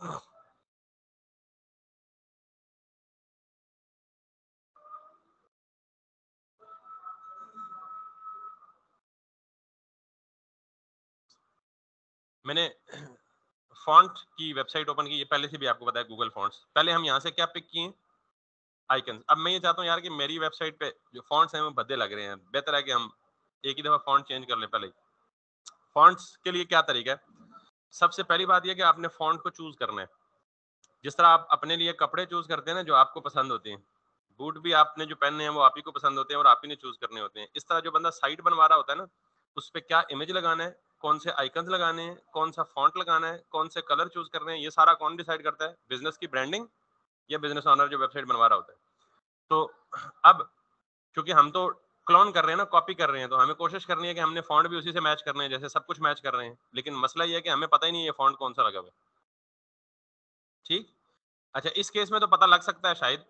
S1: मैंने फॉन्ट की वेबसाइट ओपन की, ये पहले से भी आपको पता है, गूगल फॉन्ट्स। पहले हम यहाँ से क्या पिक किए, आइकन्स। अब मैं ये चाहता हूँ यार कि मेरी वेबसाइट पे जो फॉन्ट्स हैं वो भद्दे लग रहे हैं, बेहतर है कि हम एक ही दफा फॉन्ट चेंज कर लें। पहले फॉन्ट्स के लिए क्या तरीका है, सबसे पहली बात यह कि आपने फॉन्ट को चूज करना है। जिस तरह आप अपने लिए कपड़े चूज करते हैं ना जो आपको पसंद होते हैं, बूट भी आपने जो पहनने हैं वो आप ही को पसंद होते हैं और आप ही ने चूज करने होते हैं। इस तरह जो बंदा साइट बनवा रहा होता है ना, उस पर क्या इमेज लगाना है, कौन से आइकन्स लगाने हैं, कौन सा फॉन्ट लगाना है, कौन से कलर चूज करने हैं, ये सारा कौन डिसाइड करता है? बिजनेस की ब्रांडिंग या बिजनेस ऑनर जो वेबसाइट बनवा रहा होता है। तो अब क्योंकि हम तो क्लोन कर रहे हैं ना, कॉपी कर रहे हैं, तो हमें कोशिश करनी है कि हमने फॉन्ट भी उसी से मैच करने हैं, जैसे सब कुछ मैच कर रहे हैं। लेकिन मसला ये है कि हमें पता ही नहीं है फॉन्ट कौन सा लगा हुआ है। ठीक, अच्छा, इस केस में तो पता लग सकता है शायद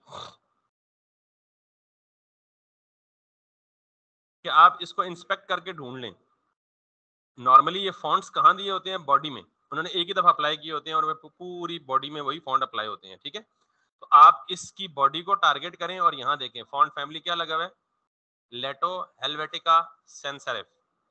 S1: कि आप इसको इंस्पेक्ट करके ढूंढ लें। नॉर्मली ये फॉन्ट्स कहाँ दिए होते हैं? बॉडी में। उन्होंने एक ही दफा अप्लाई किए होते हैं और वे पूरी बॉडी में वही फॉन्ट अप्लाई होते हैं। ठीक है, तो आप इसकी बॉडी को टारगेट करें और यहाँ देखें फॉन्ट फैमिली क्या लगा हुआ है, लेटो, हेलवेटिका, सेंसेरिफ।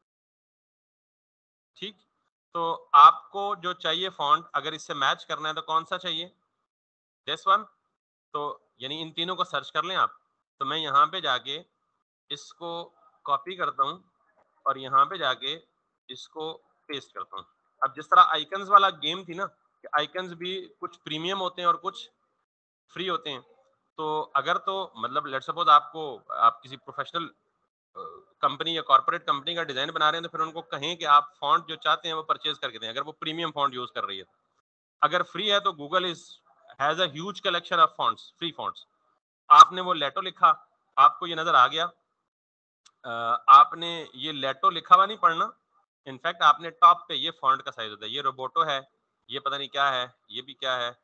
S1: ठीक, तो आपको जो चाहिए फॉन्ट, अगर इससे मैच करना है तो कौन सा चाहिए? This one. तो यानी इन तीनों को सर्च कर लें आप। तो मैं यहाँ पे जाके इसको कॉपी करता हूँ और यहाँ पे जाके इसको पेस्ट करता हूँ। अब जिस तरह आइकन्स वाला गेम थी ना, कि आइकन्स भी कुछ प्रीमियम होते हैं और कुछ फ्री होते हैं। तो अगर तो मतलब लेट्स सपोज आपको, आप किसी प्रोफेशनल कंपनी या कॉर्पोरेट कंपनी का डिजाइन बना रहे हैं, तो फिर उनको कहें कि आप फॉन्ट जो चाहते हैं वो परचेज करके दें, अगर वो प्रीमियम फॉन्ट यूज कर रही है। अगर फ्री है तो Google is has a huge collection of fonts, free fonts. आपने वो लेटो लिखा, आपको ये नजर आ गया, अ, आपने ये लेटो लिखा हुआ नहीं पढ़ना, इनफैक्ट आपने टॉप पे ये फॉन्ट का साइज होता है, ये रोबोटो है, ये पता नहीं क्या है, ये भी क्या है।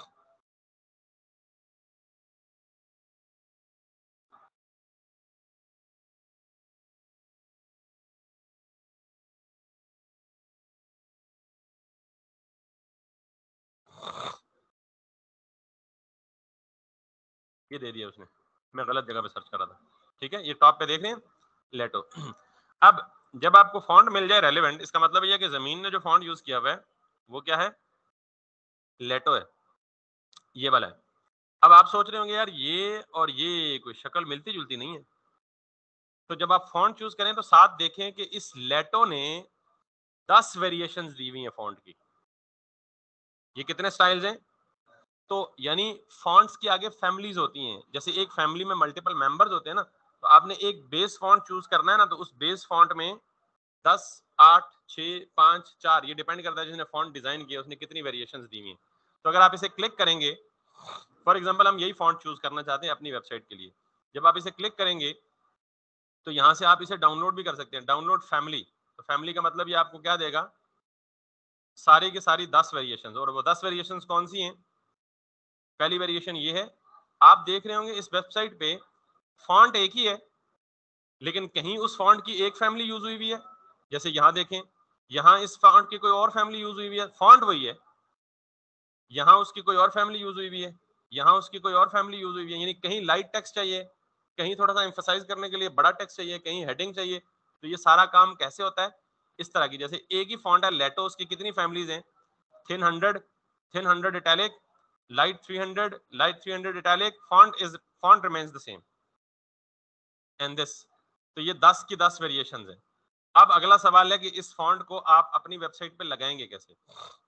S1: ये दे दिया उसने, मैं गलत जगह पे सर्च कर रहा था। ठीक है, ये टॉप पे देख रहे हैं, लेटो। अब जब आपको फॉन्ट मिल जाए रेलेवेंट, इसका मतलब ये है कि जमीन ने जो फॉन्ट यूज किया हुआ है वो क्या है? लेटो है, ये वाला है। अब आप सोच रहे होंगे यार ये और ये कोई शक्ल मिलती जुलती नहीं है। तो जब आप फॉन्ट चूज करें तो साथ देखें कि इस लेटो ने दस वेरिएशंस दी हुई हैं फॉन्ट की। ये कितने स्टाइल्स हैं? तो यानी फॉन्ट्स की आगे फैमिलीज होती हैं, जैसे एक फैमिली में मल्टीपल मेंबर्स होते हैं ना, तो आपने एक बेस फॉन्ट चूज करना है ना, तो उस बेस फॉन्ट में दस, आठ, छः, पाँच, चार, ये डिपेंड करता है जिसने फॉन्ट डिजाइन किया उसने कितनी वेरिएशंस दी हुई हैं। तो अगर आप इसे क्लिक करेंगे, फॉर एग्जांपल हम यही फॉन्ट चूज करना चाहते हैं अपनी वेबसाइट के लिए, जब आप इसे क्लिक करेंगे तो यहाँ से आप इसे डाउनलोड भी कर सकते हैं, डाउनलोड फैमिली। तो फैमिली का मतलब ये आपको क्या देगा? सारी की सारी दस वेरिएशंस, और वो दस वेरिएशंस कौन सी हैं? पहली वेरिएशन ये है, आप देख रहे होंगे इस वेबसाइट पे फॉन्ट एक ही है, लेकिन कहीं उस फॉन्ट की एक फैमिली यूज हुई हुई है। जैसे यहाँ देखें, यहाँ इस फॉन्ट की कोई और फैमिली यूज हुई हुई है, फॉन्ट वही है, यहाँ उसकी कोई और फैमिली यूज हुई हुई है, यहाँ उसकी कोई और फैमिली यूज हुई हुई है। यानी कहीं लाइट टेक्स्ट चाहिए, कहीं थोड़ा सा एम्फसाइज करने के लिए बड़ा टेक्स्ट चाहिए, कहीं हेडिंग चाहिए। तो ये सारा काम कैसे होता है? इस तरह की, जैसे एक ही फॉन्ट है लेटो, उसकी कितनी फैमिलीज हैं? Thin hundred, thin hundred italic, light three hundred, light three hundred italic, font is font remains the same and this. तो ये दस की दस वेरिएशंस हैं। अब अगला सवाल है कि इस फॉन्ट को आप अपनी वेबसाइट पे लगाएंगे कैसे?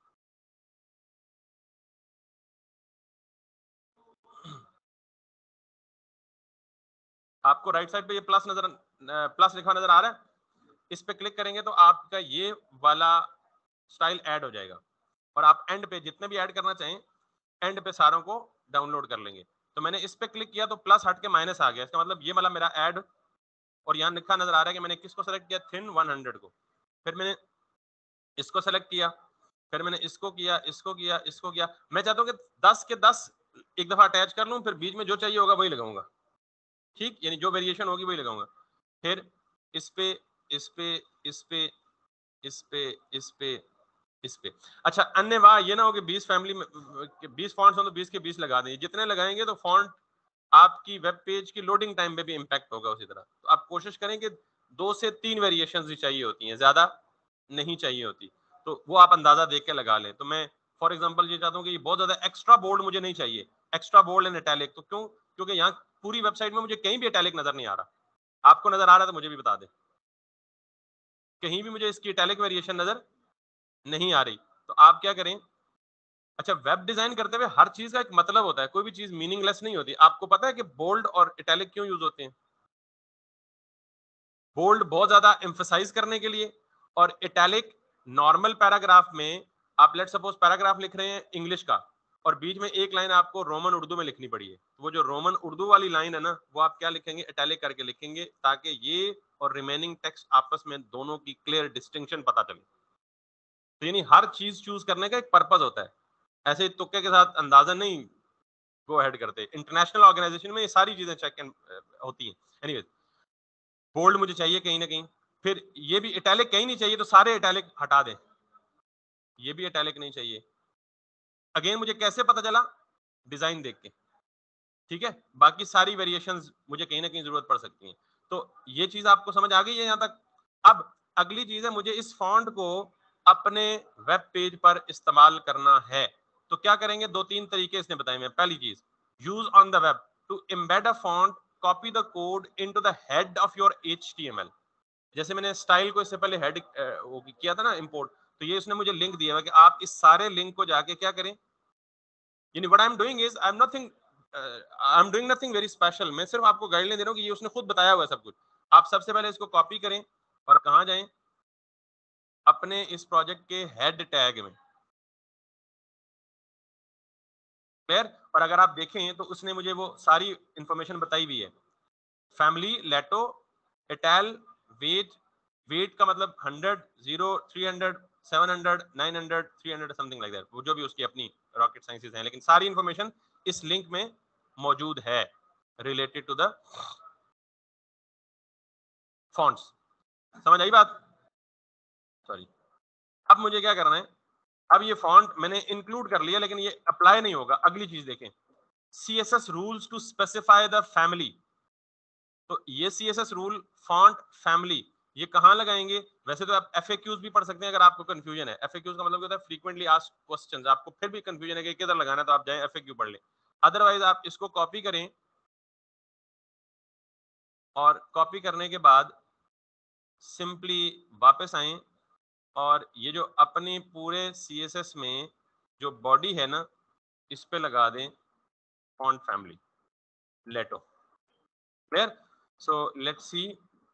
S1: आपको राइट साइड पे ये प्लस नजर, प्लस लिखा नजर आ रहा है, इस पे क्लिक करेंगे तो आपका ये वाला स्टाइल ऐड हो जाएगा, और आप एंड पे जितने भी ऐड करना चाहें एंड पे सारों को डाउनलोड कर लेंगे। तो मैंने इस पे क्लिक किया तो प्लस हट के माइनस आ गया, इसका मतलब ये वाला मेरा ऐड, और यहाँ लिखा नजर आ रहा है कि मैंने किसको सेलेक्ट किया? थिन वन हंड्रेड को। फिर मैंने इसको सेलेक्ट किया, फिर मैंने इसको किया, इसको किया, इसको किया। मैं चाहता हूँ कि दस के दस एक दफा अटैच कर लूँ, फिर बीच में जो चाहिए होगा वही लगाऊंगा। ठीक, यानी जो वेरिएशन होगी वही लगाऊंगा। फिर इस पे, इस पे, इस पे, इस पे, इस पे, इस पे। अच्छा, अन्य वाह ये ना हो कि बीस फैमिली में बीस फॉन्ट्स हो तो बीस के बीस लगा दें, जितने लगाएंगे तो फॉन्ट आपकी वेब पेज की लोडिंग टाइम पे भी इम्पैक्ट होगा उसी तरह। तो आप कोशिश करें कि दो से तीन वेरिएशंस ही चाहिए होती हैं, ज्यादा नहीं चाहिए होती, तो वो आप अंदाजा देख के लगा लें। तो मैं फॉर एग्जांपल ये चाहता हूँ कि ये बहुत ज्यादा एक्स्ट्रा बोल्ड मुझे नहीं चाहिए, एक्स्ट्रा बोल्ड एंड इटैलिक। तो क्यों? क्योंकि यहाँ पूरी वेबसाइट में मुझे कहीं भी इटैलिक नजर नहीं आ रहा। आपको नजर आ रहा है तो मुझे भी बता दें, कहीं भी मुझे इसकी इटैलिक वेरिएशन नजर नहीं आ रही। तो आप क्या करें, अच्छा वेब डिजाइन करते हुए हर चीज का एक मतलब होता है, कोई भी चीज मीनिंगलेस नहीं होती। आपको पता है कि बोल्ड और इटैलिक क्यों यूज होते हैं? बोल्ड बहुत ज्यादा एम्फसाइज करने के लिए, और इटैलिक नॉर्मल पैराग्राफ में आप लेट सपोज पैराग्राफ लिख रहे हैं इंग्लिश का और बीच में एक लाइन आपको रोमन उर्दू में लिखनी पड़ी है, तो वो जो रोमन उर्दू वाली लाइन है ना, वो आप क्या लिखेंगे? इटैलिक करके लिखेंगे, ताकि ये और रिमेनिंग टेक्स्ट आपस में दोनों की क्लियर डिस्टिंक्शन पता चले। तो यानी हर चीज चूज करने का एक पर्पज होता है, ऐसे ही तुक्के के साथ अंदाजा नहीं गो अहेड करते। इंटरनेशनल ऑर्गेनाइजेशन में ये सारी चीजें चेक एंड होती हैं। एनीवेज, बोल्ड मुझे चाहिए कहीं ना कहीं, फिर ये भी इटैलिक कहीं नहीं चाहिए तो सारे इटैलिक हटा दें, ये भी इटैलिक नहीं चाहिए। अगेन मुझे कैसे पता चला? डिजाइन देख के, ठीक है। बाकी सारी वेरिएशंस मुझे कहीं ना कहीं जरूरत पड़ सकती है। तो ये चीज आपको समझ आ गई है यहाँ तक? अब अगली चीज है, मुझे इस फॉन्ट को अपने वेब पेज पर इस्तेमाल करना है, तो क्या करेंगे? दो तीन तरीके इसने बताए हैं। पहली चीज, use on the web to embed a font, copy the code into the head of your HTML. जैसे मैंने स्टाइल को इससे पहले हेड वो किया था ना इंपोर्ट, तो ये उसने मुझे लिंक दिया हुआ कि आप इस सारे लिंक को जाके क्या करें, यानी what I am doing is I am nothing I am doing nothing very special. मैं सिर्फ आपको गाइडलाइन दे रहा हूँ कि ये उसने खुद बताया हुआ है सब कुछ। आप सबसे पहले इसको कॉपी करें और कहाँ जाएं? अपने इस प्रोजेक्ट के हेड टैग में, क्लियर? और अगर आप देखें तो उसने मुझे वो सारी इंफॉर्मेशन बताई हुई है। Family, Lato, ital, weight, weight का मतलब hundred, zero, three hundred, seven hundred, nine hundred, three hundred, something like that, वो जो भी उसकी अपनी रॉकेट साइंसेस हैं, लेकिन सारी इंफॉर्मेशन इस लिंक में मौजूद है रिलेटेड टू द फॉन्ट्स। समझ आई बात? सॉरी। अब मुझे क्या करना है, अब ये फॉन्ट मैंने इंक्लूड कर लिया, लेकिन ये अप्लाई नहीं होगा। अगली चीज देखें, CSS rules to specify the family. तो ये सीएसएस रूल, फॉन्ट फैमिली, ये कहाँ लगाएंगे? वैसे तो आप एफएक्यूज भी पढ़ सकते हैं अगर आपको कंफ्यूजन है। एफएक्यूज का मतलब होता है फ्रीक्वेंटली आस्क्ड क्वेश्चंस। आपको फिर भी कंफ्यूजन है कि किधर लगाना है, तो आप जाएं एफएक्यू पढ़ लें। अदरवाइज आप इसको कॉपी करें और कॉपी करने के बाद सिंपली वापस आए और ये जो अपने पूरे सीएसएस में जो बॉडी है ना, इस पे लगा दें font family Lato. Clear? So let's see,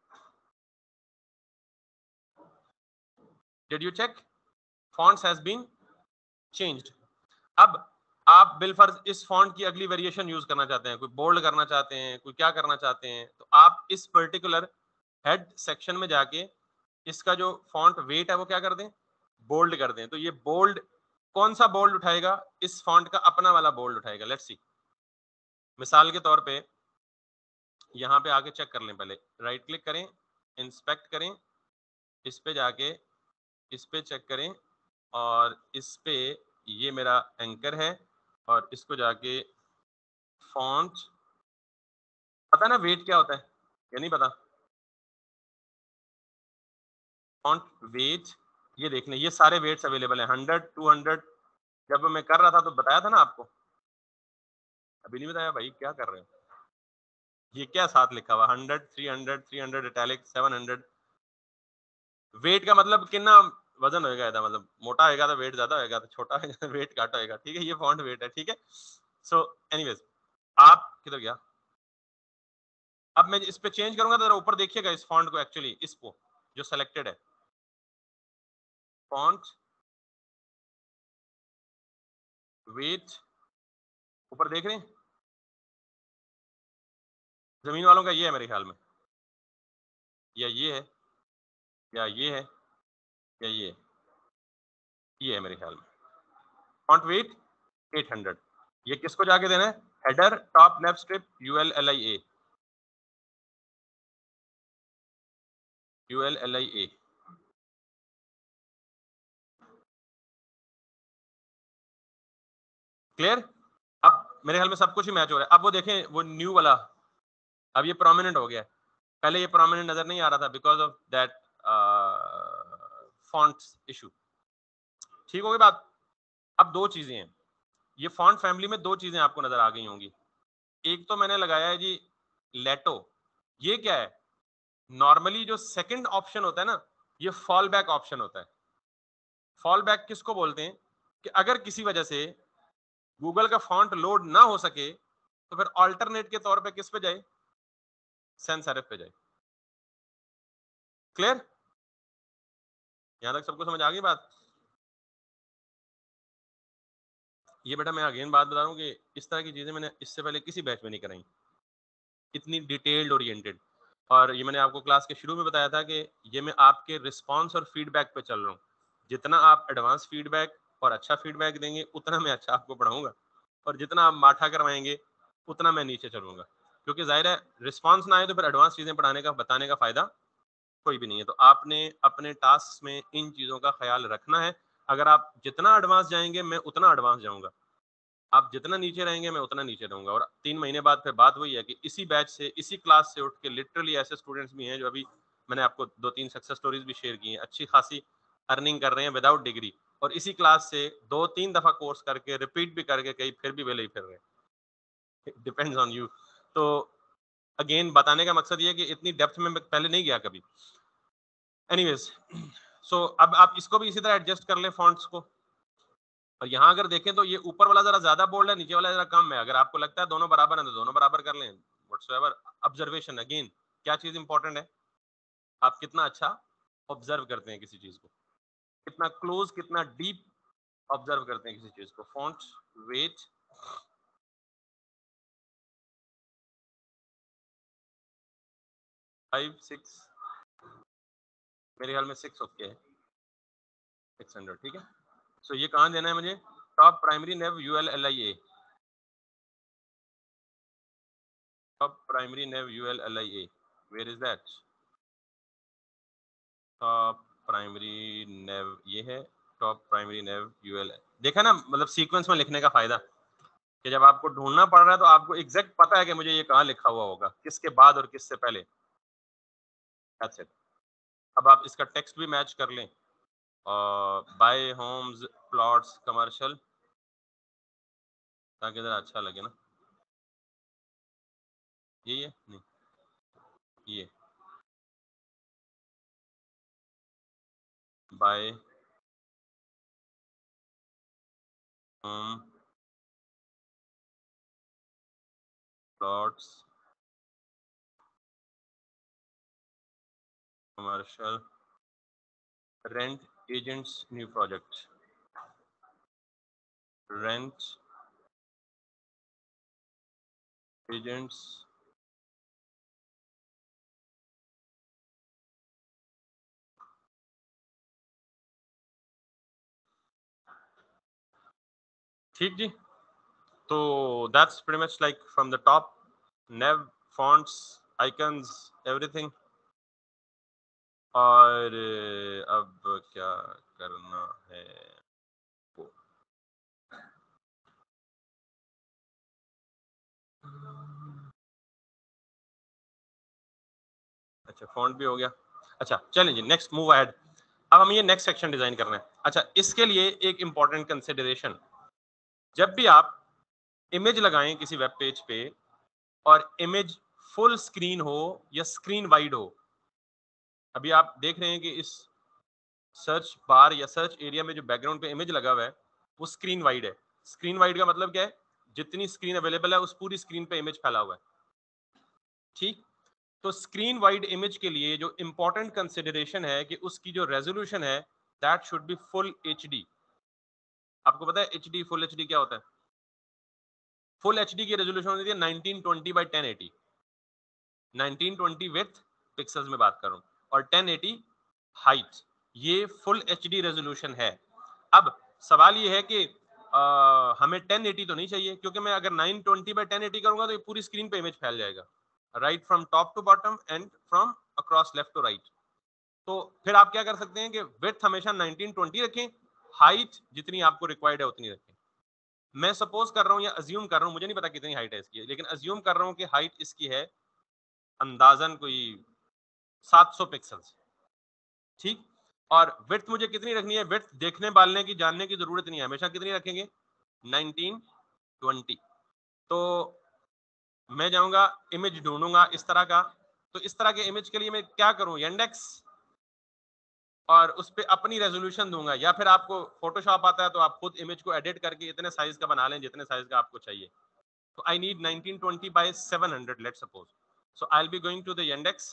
S1: did you check? Fonts has been changed. अब आप बिलफर्ज इस फॉन्ट की अगली वेरिएशन यूज करना चाहते हैं, कोई बोल्ड करना चाहते हैं, कोई क्या करना चाहते हैं, तो आप इस पर्टिकुलर हेड सेक्शन में जाके इसका जो फॉन्ट वेट है वो क्या कर दें? बोल्ड कर दें। तो ये बोल्ड, कौन सा बोल्ड उठाएगा? इस फॉन्ट का अपना वाला बोल्ड उठाएगा। लेट्स सी, मिसाल के तौर पे यहाँ पे आके चेक कर लें। पहले राइट क्लिक करें, इंस्पेक्ट करें, इस पे जाके इस पे चेक करें, और इस पे ये मेरा एंकर है, और इसको जाके फॉन्ट, पता है ना वेट क्या होता है या नहीं पता? फॉन्ट वेट, ये देख लें, ये सारे वेट्स अवेलेबल है, हंड्रेड, टू हंड्रेड। जब मैं कर रहा था तो बताया था ना आपको, अभी नहीं बताया भाई, क्या कर रहे हो? ये क्या साथ लिखा हुआ? Hundred, three hundred, three hundred italic, seven hundred. Weight का मतलब कितना वजन होएगा, था मतलब मोटा होएगा तो वेट ज्यादा होएगा, तो छोटा होएगा तो वेट घट होएगा। ठीक है, ये फॉन्ट वेट है। ठीक है, सो एनीवेज, आप किधर गया? अब मैं इस पे चेंज करूंगा तो जरा ऊपर देखिएगा इस फॉन्ट को, एक्चुअली इसको जो सेलेक्टेड है, फॉन्ट वेट, ऊपर देख रहे हैं? जमीन वालों का ये है मेरे ख्याल में, या ये है, या ये है, या ये है, ये है मेरे ख्याल में। Font weight eight hundred. ये किसको जाके देना है? Header top left strip U L L I A, U L L I A. Clear? अब मेरे ख्याल में सब कुछ ही मैच हो रहा है। अब वो देखें वो न्यू वाला, अब ये प्रोमिनेंट हो गया है, पहले ये प्रोमिनेंट नजर नहीं आ रहा था because of that font issue. ठीक हो गई बात? अब दो चीजें हैं, ये फॉन्ट फैमिली में दो चीजें आपको नजर आ गई होंगी। एक तो मैंने लगाया है जी लेटो, ये क्या है? नॉर्मली जो सेकंड ऑप्शन होता है ना, ये फॉल बैक ऑप्शन होता है। फॉल बैक किसको बोलते हैं? कि अगर किसी वजह से गूगल का फॉन्ट लोड ना हो सके तो फिर अल्टरनेट के तौर पे किस पे जाए? सैंस सेरिफ पे जाए। क्लियर? यहां तक सबको समझ आ गई बात? ये बेटा मैं अगेन बात बता रहा हूँ कि इस तरह की चीजें मैंने इससे पहले किसी बैच में नहीं कराई, इतनी डिटेल्ड ओरिएंटेड। और ये मैंने आपको क्लास के शुरू में बताया था कि ये मैं आपके रिस्पांस और फीडबैक पे चल रहा हूँ। जितना आप एडवांस फीडबैक और अच्छा फीडबैक देंगे उतना मैं अच्छा आपको पढ़ाऊंगा, और जितना आप माठा करवाएंगे उतना मैं नीचे चलूंगा, क्योंकि जाहिर है रिस्पांस ना आए तो फिर एडवांस चीजें पढ़ाने का बताने का फायदा कोई भी नहीं है। तो आपने अपने टास्क में इन चीजों का ख्याल रखना है। अगर आप जितना एडवांस जाएंगे मैं उतना एडवांस जाऊंगा, आप जितना नीचे रहेंगे मैं उतना नीचे रहूंगा। और तीन महीने बाद फिर बात वही है कि इसी बैच से, इसी क्लास से उठ के लिटरली ऐसे स्टूडेंट्स भी हैं जो अभी मैंने आपको दो तीन सक्सेस स्टोरीज भी शेयर की हैं, अच्छी खासी अर्निंग कर रहे हैं विदाउट डिग्री, और इसी क्लास से दो तीन दफा कोर्स करके रिपीट भी करके कई फिर भी वेले ही फिर रहे हैं। Depends on you. तो अगेन बताने का मकसद ये है कि इतनी डेप्थ में मैं पहले नहीं गया कभी। एनीवेज, सो अब आप इसको भी इसी तरह एडजस्ट कर ले फॉन्ट्स को। और यहाँ अगर देखें तो ये ऊपर वाला जरा ज्यादा बोल्ड है, नीचे वाला जरा कम है। अगर आपको लगता है दोनों बराबर है तो दोनों बराबर कर लें। व्हाटसोएवर ऑब्जर्वेशन, अगेन क्या चीज इंपॉर्टेंट है? आप कितना अच्छा ऑब्जर्व करते हैं किसी चीज को, कितना क्लोज कितना डीप ऑब्जर्व करते हैं किसी चीज को। फॉन्ट वेट फाइव सिक्स, मेरे ख्याल में सिक्स ओके है, सिक्स हंड्रेड ठीक है। सो so, ये कहाँ देना है मुझे? Top primary nav U L L I A, top primary nav U L L I A, where is that? Top primary nav ये है, टॉप प्राइमरी नेव यूएल। देखा ना, मतलब सीक्वेंस में लिखने का फायदा कि जब आपको ढूंढना पड़ रहा है तो आपको एग्जैक्ट पता है कि मुझे ये कहाँ लिखा हुआ होगा, किसके बाद और किससे पहले। That's it. अब आप इसका टेक्स्ट भी मैच कर लें, बाय होम्स प्लॉट्स कमर्शियल, ताकि जरा अच्छा लगे ना। यही है? नहीं, ये buy home plots commercial rent agents new project, rent agents ठीक जी। तो that's pretty much like from the top, nav, fonts, icons, everything। और अब क्या करना है? अच्छा फॉन्ट भी हो गया। अच्छा चलें जी, नेक्स्ट मूव अहेड। अब हम ये नेक्स्ट सेक्शन डिजाइन करना है। अच्छा इसके लिए एक इंपॉर्टेंट कंसिडरेशन, जब भी आप इमेज लगाएं किसी वेब पेज पे और इमेज फुल स्क्रीन हो या स्क्रीन वाइड हो, अभी आप देख रहे हैं कि इस सर्च बार या सर्च एरिया में जो बैकग्राउंड पे इमेज लगा हुआ है वो स्क्रीन वाइड है। स्क्रीन वाइड का मतलब क्या है? जितनी स्क्रीन अवेलेबल है उस पूरी स्क्रीन पे इमेज फैला हुआ है। ठीक, तो स्क्रीन वाइड इमेज के लिए जो इंपॉर्टेंट कंसिडरेशन है कि उसकी जो रेजोल्यूशन है that should be full H D. आपको पता है H D full H D क्या होता है? फुल एच डी की रेजोल्यूशन होती है nineteen twenty by ten eighty, nineteen twenty with pixels में बात कर रहा हूँ, और टेन एटी हाइट, ये फुल एच डी रेजोल्यूशन है। अब सवाल ये है कि आ, हमें टेन एटी तो नहीं चाहिए, क्योंकि मैं अगर nine twenty by ten eighty करूंगा तो ये पूरी स्क्रीन पे इमेज फैल जाएगा, right from top to bottom and from across left to right. तो फिर आप क्या कर सकते हैं कि विड्थ हमेशा नाइनटीन ट्वेंटी रखें, हाइट जितनी आपको रिक्वायर्ड है उतनी रखें। मैं सपोज कर रहा हूँ या अज्यूम कर रहा हूँ, मुझे नहीं पता कितनी हाइट है इसकी, लेकिन अज्यूम कर रहा हूँ कि हाइट इसकी है अंदाजन कोई सात सौ पिक्सल्स, ठीक। और विड्थ मुझे कितनी रखनी है, विड्थ देखने बालने की जानने की जरूरत नहीं है, हमेशा कितनी रखेंगे, नाइनटीन ट्वेंटी। तो मैं जाऊंगा इमेज ढूंढूंगा इस तरह का, तो इस तरह के इमेज के लिए मैं क्या करूं, Yandex, और उस पर अपनी रेजोल्यूशन दूंगा, या फिर आपको फोटोशॉप आता है तो आप खुद इमेज को एडिट करके इतने साइज का बना लें जितने साइज का आपको चाहिए। तो I need nineteen twenty by seven hundred, let's suppose. So I will be going to the Yandex।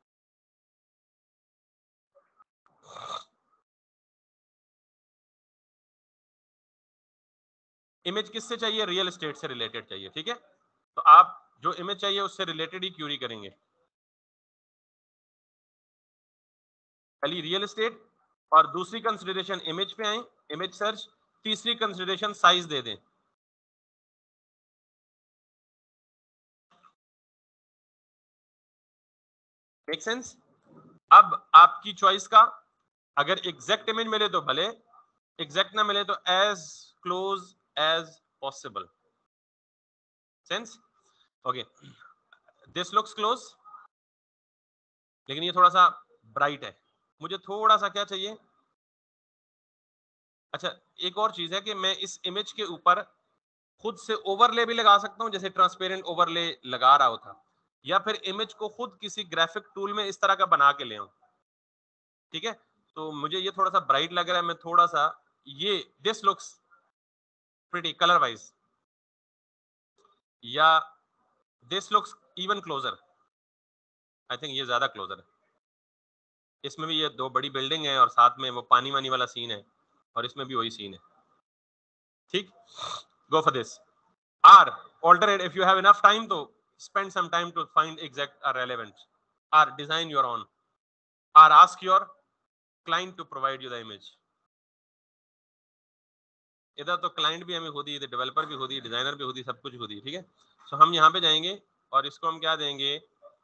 S1: Image किससे चाहिए, रियल एस्टेट से रिलेटेड चाहिए, ठीक है। तो आप जो इमेज चाहिए उससे रिलेटेड ही क्यूरी करेंगे। पहली रियल एस्टेट, और दूसरी कंसिडरेशन इमेज पे आए, इमेज सर्च, तीसरी कंसिडरेशन साइज दे दें। Make sense. अब आपकी चॉइस का, अगर एग्जैक्ट इमेज मिले तो भले, एग्जैक्ट ना मिले तो as close as possible. Sense, okay. This looks close, लेकिन ये थोड़ा सा ब्राइट है, मुझे थोड़ा सा क्या चाहिए। अच्छा, एक और चीज है कि मैं इस इमेज के ऊपर खुद से ओवरले भी लगा सकता हूं, जैसे ट्रांसपेरेंट ओवरले लगा रहा होता, या फिर इमेज को खुद किसी ग्राफिक टूल में इस तरह का बना के ले आऊं, ठीक है। तो मुझे ये थोड़ा सा ब्राइट लग रहा है, मैं थोड़ा सा ये, this looks pretty colour wise, या this looks even closer, I think ये ज्यादा क्लोजर है। इसमें भी ये दो बड़ी बिल्डिंग है और साथ में वो पानी वानी वाला सीन है, और इसमें भी वही सीन है, ठीक। Go for this. Or alternate, if you have enough time to spend some time to find exact or relevant, or design your own, or ask your client to provide you the image। इधर तो client भी हमें खुद ही, developer भी खुद ही, designer भी खुद ही, सब कुछ खुद ही, ठीक है। सो हम यहाँ पे जाएंगे और इसको हम क्या देंगे,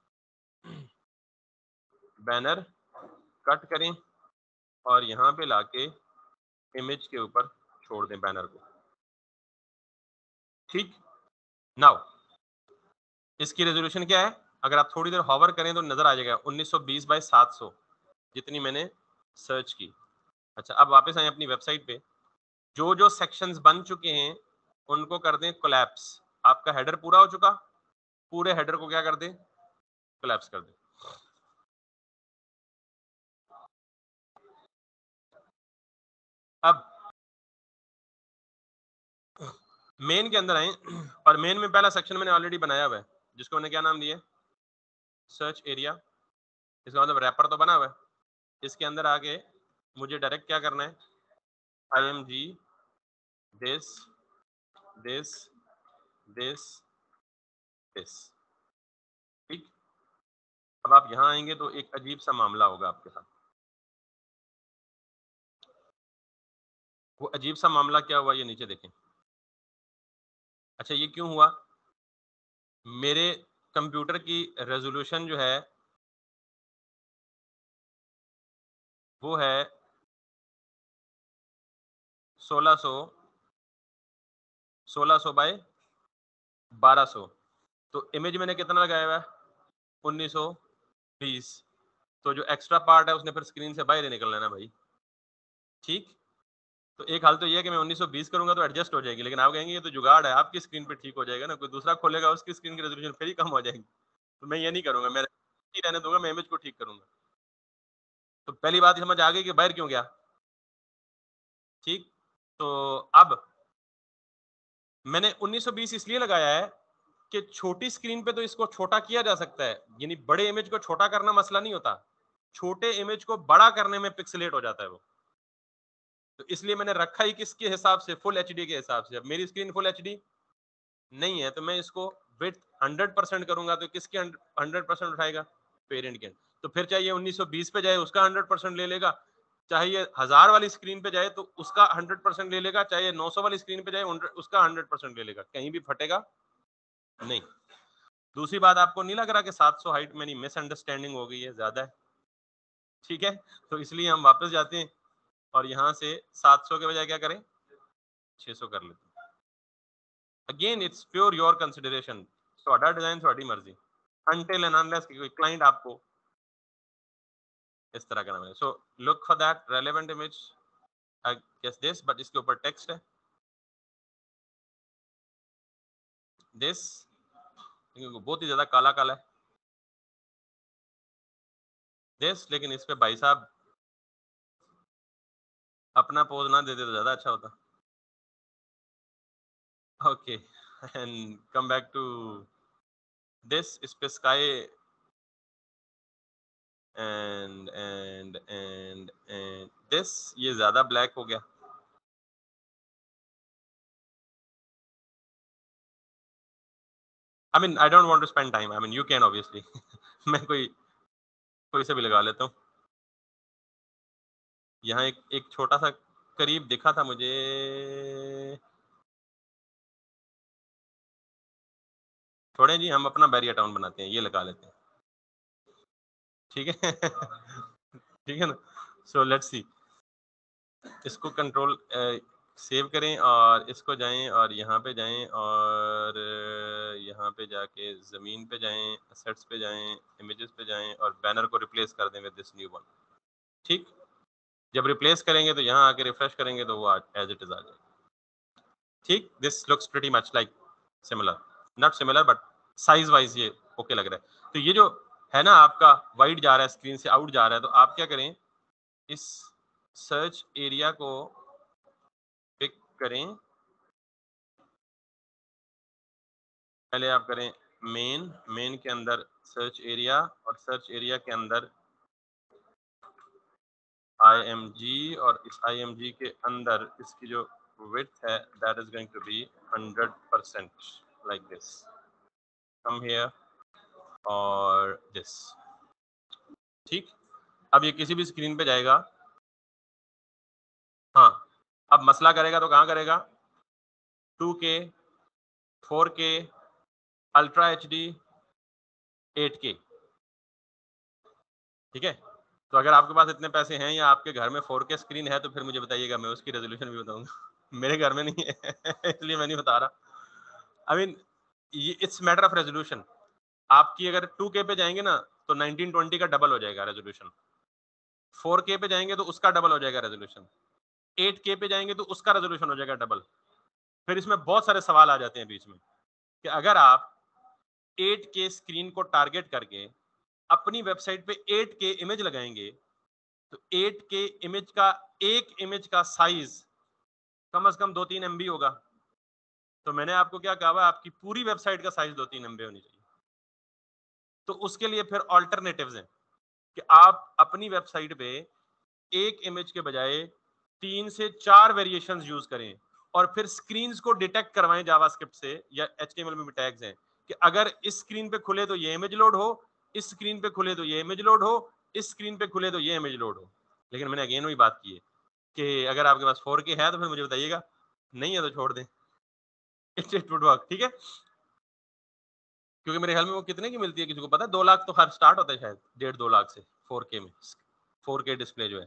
S1: बैनर कट करें और यहाँ पे लाके इमेज के ऊपर छोड़ दें बैनर को, ठीक। नाउ इसकी रेजोल्यूशन क्या है, अगर आप थोड़ी देर हॉवर करें तो नजर आ जाएगा उन्नीस सौ बीस बाय सात सौ, जितनी मैंने सर्च की। अच्छा, अब वापस आए अपनी वेबसाइट पे, जो जो सेक्शंस बन चुके हैं उनको कर दें कोलैप्स। आपका हेडर पूरा हो चुका, पूरे हेडर को क्या कर दें, कोलैप्स कर दें। अब मेन के अंदर आए, और मेन में पहला सेक्शन मैंने ऑलरेडी बनाया हुआ है, जिसको मैंने क्या नाम दिया, सर्च एरिया। इसका मतलब रैपर तो बना हुआ है, इसके अंदर आके मुझे डायरेक्ट क्या करना है, I M G this this this this, ठीक। अब आप यहाँ आएंगे तो एक अजीब सा मामला होगा आपके साथ। वो अजीब सा मामला क्या हुआ, ये नीचे देखें। अच्छा, ये क्यों हुआ, मेरे कंप्यूटर की रेजोल्यूशन जो है वो है सोलह सौ सोलह सौ बाय बारह सौ, तो इमेज मैंने कितना लगाया हुआ है, उन्नीस सौ बीस। तो जो एक्स्ट्रा पार्ट है उसने फिर स्क्रीन से बाहर ही निकलना है ना भाई, ठीक। तो एक हाल तो ये है कि मैं उन्नीस सौ बीस करूंगा तो एडजस्ट हो जाएगी, लेकिन आप कहेंगे ये तो जुगाड़ है, आपकी स्क्रीन पे ठीक हो जाएगा ना, कोई दूसरा खोलेगा उसकी स्क्रीन की रेजोल्यूशन फिर ही कम हो जाएगी। तो मैं ये नहीं करूंगा, मैं रहने दूंगा, मैं इमेज को ठीक करूंगा। तो पहली बात समझ आ गई कि बाहर क्यों गया, ठीक। तो अब मैंने उन्नीस सौ बीस इसलिए लगाया है कि छोटी स्क्रीन पे तो इसको छोटा किया जा सकता है, यानी बड़े इमेज को छोटा करना मसला नहीं होता, छोटे इमेज को बड़ा करने में पिक्सलेट हो जाता है वो। तो इसलिए मैंने रखा ही किसके हिसाब से, फुल एचडी के हिसाब से। अब मेरी स्क्रीन फुल एचडी नहीं है तो मैं इसको विड्थ हंड्रेड परसेंट करूंगा तो किसके हंड्रेड परसेंट उठाएगा, पेरेंट के। तो फिर चाहिए उन्नीस सौ बीस पे जाए उसका हंड्रेड परसेंट ले लेगा, चाहे हजार वाली स्क्रीन पे जाए तो उसका हंड्रेड परसेंट ले लेगा, चाहे नौ सौ वाली स्क्रीन पे जाए उसका हंड्रेड परसेंट ले लेगा, कहीं भी फटेगा नहीं। दूसरी बात, आपको नहीं लग रहा कि सात सौ हाइट मेरी मिसअंडरस्टैंडिंग हो गई है, ज्यादा है, ठीक है। तो इसलिए हम वापस जाते हैं और यहाँ से सात सौ के बजाय क्या करें, छह सौ कर लेते हैं। Again it's pure your consideration, ਤੁਹਾਡਾ डिजाइन ਤੁਹਾਡੀ मर्जी, until and unless कि कोई क्लाइंट आपको इस तरह का नाम है। So look for that relevant image, I guess this, but इसके ऊपर टेक्स्ट है दिस, बहुत ही ज्यादा काला काला है दिस, लेकिन इस पे भाई साहब अपना पोज ना दे दे तो ज्यादा अच्छा होता। Okay, and come back to this, इस पे sky and and and and this, ये ज्यादा ब्लैक हो गया। I mean I don't want to spend time, I mean you can obviously मैं कोई कोई से भी लगा लेता हूँ। यहाँ एक एक छोटा सा करीब दिखा था मुझे, छोड़े जी, हम अपना बैरियर टाउन बनाते हैं, ये लगा लेते हैं, ठीक है ठीक है ना। सो लेट्स सी, इसको कंट्रोल सेव करें और इसको जाएं और यहाँ पे जाएं और यहाँ पे जाके ज़मीन पे जाएं, सेट्स पे जाएं, इमेजेस पे जाएं और बैनर को रिप्लेस कर दें विद दिस न्यू वन। ठीक, जब रिप्लेस करेंगे तो यहाँ आके रिफ्रेश करेंगे तो वो एज इट इज आ जाएगा। ठीक, this looks pretty much like similar, not similar but size wise ये ओके लग रहा है। तो ये जो है ना आपका वाइड जा रहा है, स्क्रीन से आउट जा रहा है, तो आप क्या करें, इस सर्च एरिया को पिक करें, पहले आप करें मेन, मेन के अंदर सर्च एरिया और सर्च एरिया के अंदर आई एम जी, और इस आई एम जी के अंदर इसकी जो width है that is going to be one hundred percent like this, come here और this। ठीक, अब ये किसी भी स्क्रीन पे जाएगा, हाँ अब मसला करेगा तो कहाँ करेगा, टू के, फोर के, अल्ट्रा एच डी, एट के, ठीक है। तो अगर आपके पास इतने पैसे हैं या आपके घर में फोर के स्क्रीन है तो फिर मुझे बताइएगा, मैं उसकी रेजोल्यूशन भी बताऊंगा मेरे घर में नहीं है इसलिए मैं नहीं बता रहा। I mean it's matter of resolution, आपकी अगर टू के पे जाएंगे ना तो नाइनटीन ट्वेंटी का डबल हो जाएगा रेजोल्यूशन, फोर के पे जाएंगे तो उसका डबल हो जाएगा रेजोल्यूशन, एट के पे जाएंगे तो उसका रेजोल्यूशन हो जाएगा डबल। फिर इसमें बहुत सारे सवाल आ जाते हैं बीच में कि अगर आप एट के स्क्रीन को टारगेट करके अपनी वेबसाइट पे एट के इमेज लगाएंगे तो एट के इमेज का एक इमेज का साइज कम से कम दो तीन एमबी होगा। तो मैंने आपको क्या कहा, आपकी पूरी वेबसाइट का साइज दो तीन एमबी होनी चाहिए। तो उसके लिए फिर ऑल्टरनेटिव्स हैं कि आप अपनी वेबसाइट पे एक इमेज के बजाय तीन से चार वेरिएशंस यूज करें और फिर स्क्रीन्स को डिटेक्ट करवाएं जावास्क्रिप्ट से, या एचटीएमएल में भी टैग्स हैं कि अगर इस स्क्रीन पे खुले तो ये इमेज लोड हो, इस स्क्रीन पे खुले तो ये इमेज लोड हो, इस स्क्रीन पे खुले तो ये इमेज लोड हो। लेकिन मैंने अगेन वही बात की है कि अगर आपके पास फोर के है तो फिर मुझे बताइएगा, नहीं है तो छोड़ दें, इट वुड वर्क, ठीक है। क्योंकि मेरे ख्याल में वो कितने की मिलती है किसी को पता है, दो लाख तो हर स्टार्ट होता है शायद, डेढ़ दो लाख से फोर के में, फोर के डिस्प्ले जो है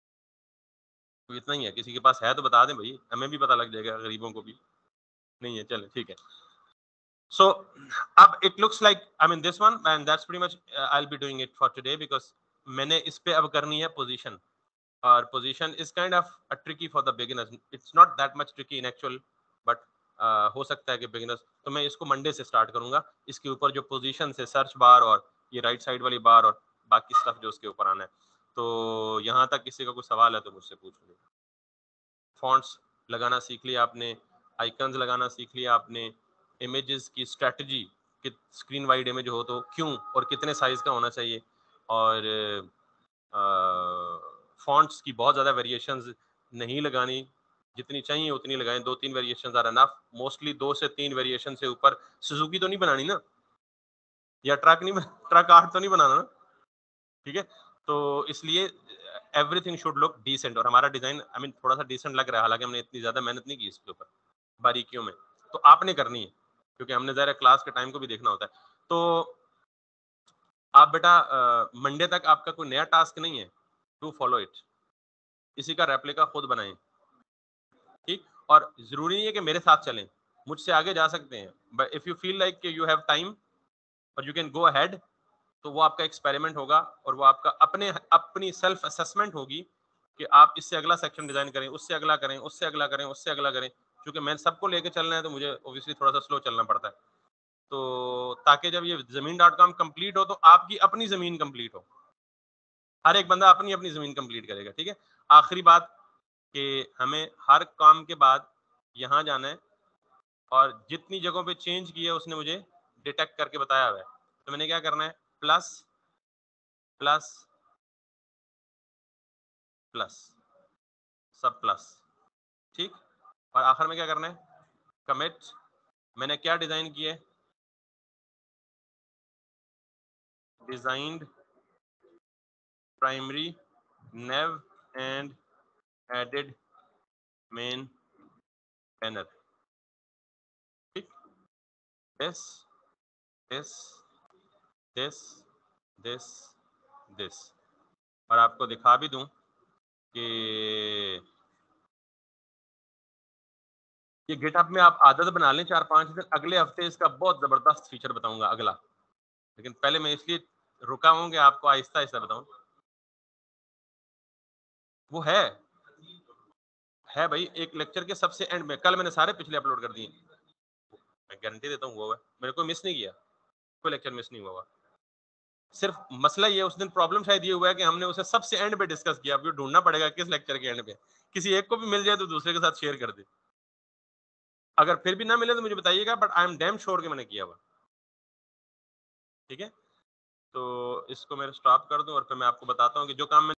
S1: तो इतना ही है। किसी के पास है तो बता दें भाई, हमें भी पता लग जाएगा, गरीबों को भी। नहीं है, चले ठीक है। सो अब it looks like I mean this one and that's pretty much I will be doing it for today because मैंने इस पे अब करनी है पोजीशन, और position is kind of a tricky for the beginners, it's not that much tricky in actual, but हो सकता है कि बिगिनर्स, तो मैं इसको मंडे से स्टार्ट करूंगा। इसके ऊपर जो पोजीशन है, सर्च बार और ये राइट साइड वाली बार और बाकी स्टफ जो उसके ऊपर आना है। तो यहाँ तक किसी का कोई सवाल है तो मुझसे पूछ लो। फॉन्ट्स लगाना सीख लिया आपने, आइकन्स लगाना सीख लिया आपने, इमेजेस की स्ट्रेटजी कि स्क्रीन वाइड इमेज हो तो क्यों और कितने साइज का होना चाहिए, और फॉन्ट्स की बहुत ज़्यादा वेरिएशंस नहीं लगानी, जितनी चाहिए उतनी लगाएं, दो तीन वेरिएशंस आर एनफ, मोस्टली दो से तीन वेरिएशन से ऊपर सुजुकी तो नहीं बनानी ना, या ट्रक नहीं, ट्रक आर्ट तो नहीं बनाना ना, ठीक है। तो इसलिए एवरीथिंग शुड लुक डिसेंट, और हमारा डिजाइन आई मीन थोड़ा सा डिसेंट लग रहा है, हालांकि हमने इतनी ज्यादा मेहनत नहीं की इसके ऊपर बारीकियों में, तो आपने करनी है क्योंकि हमने जरा क्लास के टाइम को भी देखना होता है। तो आप बेटा मंडे तक आपका कोई नया टास्क नहीं है, टू फॉलो इट, इसी का रेप्लिका खुद बनाएं, ठीक। और जरूरी नहीं है कि मेरे साथ चलें, मुझसे आगे जा सकते हैं, but if you feel like you have time और यू कैन गो अहेड, तो वो आपका एक्सपेरिमेंट होगा और वो आपका अपने अपनी सेल्फ असेसमेंट होगी कि आप इससे अगला सेक्शन डिजाइन करें, उससे अगला करें, उससे अगला करें, उससे अगला करें। क्योंकि मैं सबको लेके चलना है तो मुझे ऑब्वियसली थोड़ा सा स्लो चलना पड़ता है। तो ताकि जब ये जमीन डॉट कॉम कंप्लीट हो तो आपकी अपनी जमीन कंप्लीट हो। हर एक बंदा अपनी अपनी जमीन कंप्लीट करेगा, ठीक है। आखिरी बात कि हमें हर काम के बाद यहाँ जाना है और जितनी जगहों पे चेंज किया उसने मुझे डिटेक्ट करके बताया हुआ है, तो मैंने क्या करना है, प्लस प्लस प्लस सब प्लस, ठीक। और आखिर में क्या करना है, कमिट। मैंने क्या डिजाइन किया, designed primary nav and added main panel, ठीक। This this this this this. और आपको दिखा भी दूं कि ये गिटहब में आप आदत बना लें चार पांच दिन, अगले हफ्ते इसका बहुत जबरदस्त फीचर बताऊंगा अगला। लेकिन पहले मैं इसलिए रुका हूं कि आपको आहिस्ता आहिस्ता बताऊं। वो है है भाई, एक लेक्चर के सबसे एंड में, कल मैंने सारे पिछले अपलोड कर दिए, मैं गारंटी देता हूँ हुआ हुआ है। मेरे को मिस नहीं किया, कोई लेक्चर मिस नहीं हुआ हुआ। सिर्फ मसला ये, उस दिन प्रॉब्लम शायद ये हुआ है कि हमने उसे सबसे एंड पे डिस्कस किया। अब ये ढूंढना पड़ेगा किस लेक्चर के एंड पे, किसी एक को भी मिल जाए तो दूसरे के साथ शेयर कर दे। अगर फिर भी ना मिले तो मुझे बताइएगा, but I am damn sure कि मैंने किया हुआ, ठीक है। तो इसको मैं स्टॉप कर दूं और फिर मैं आपको बताता हूँ कि जो काम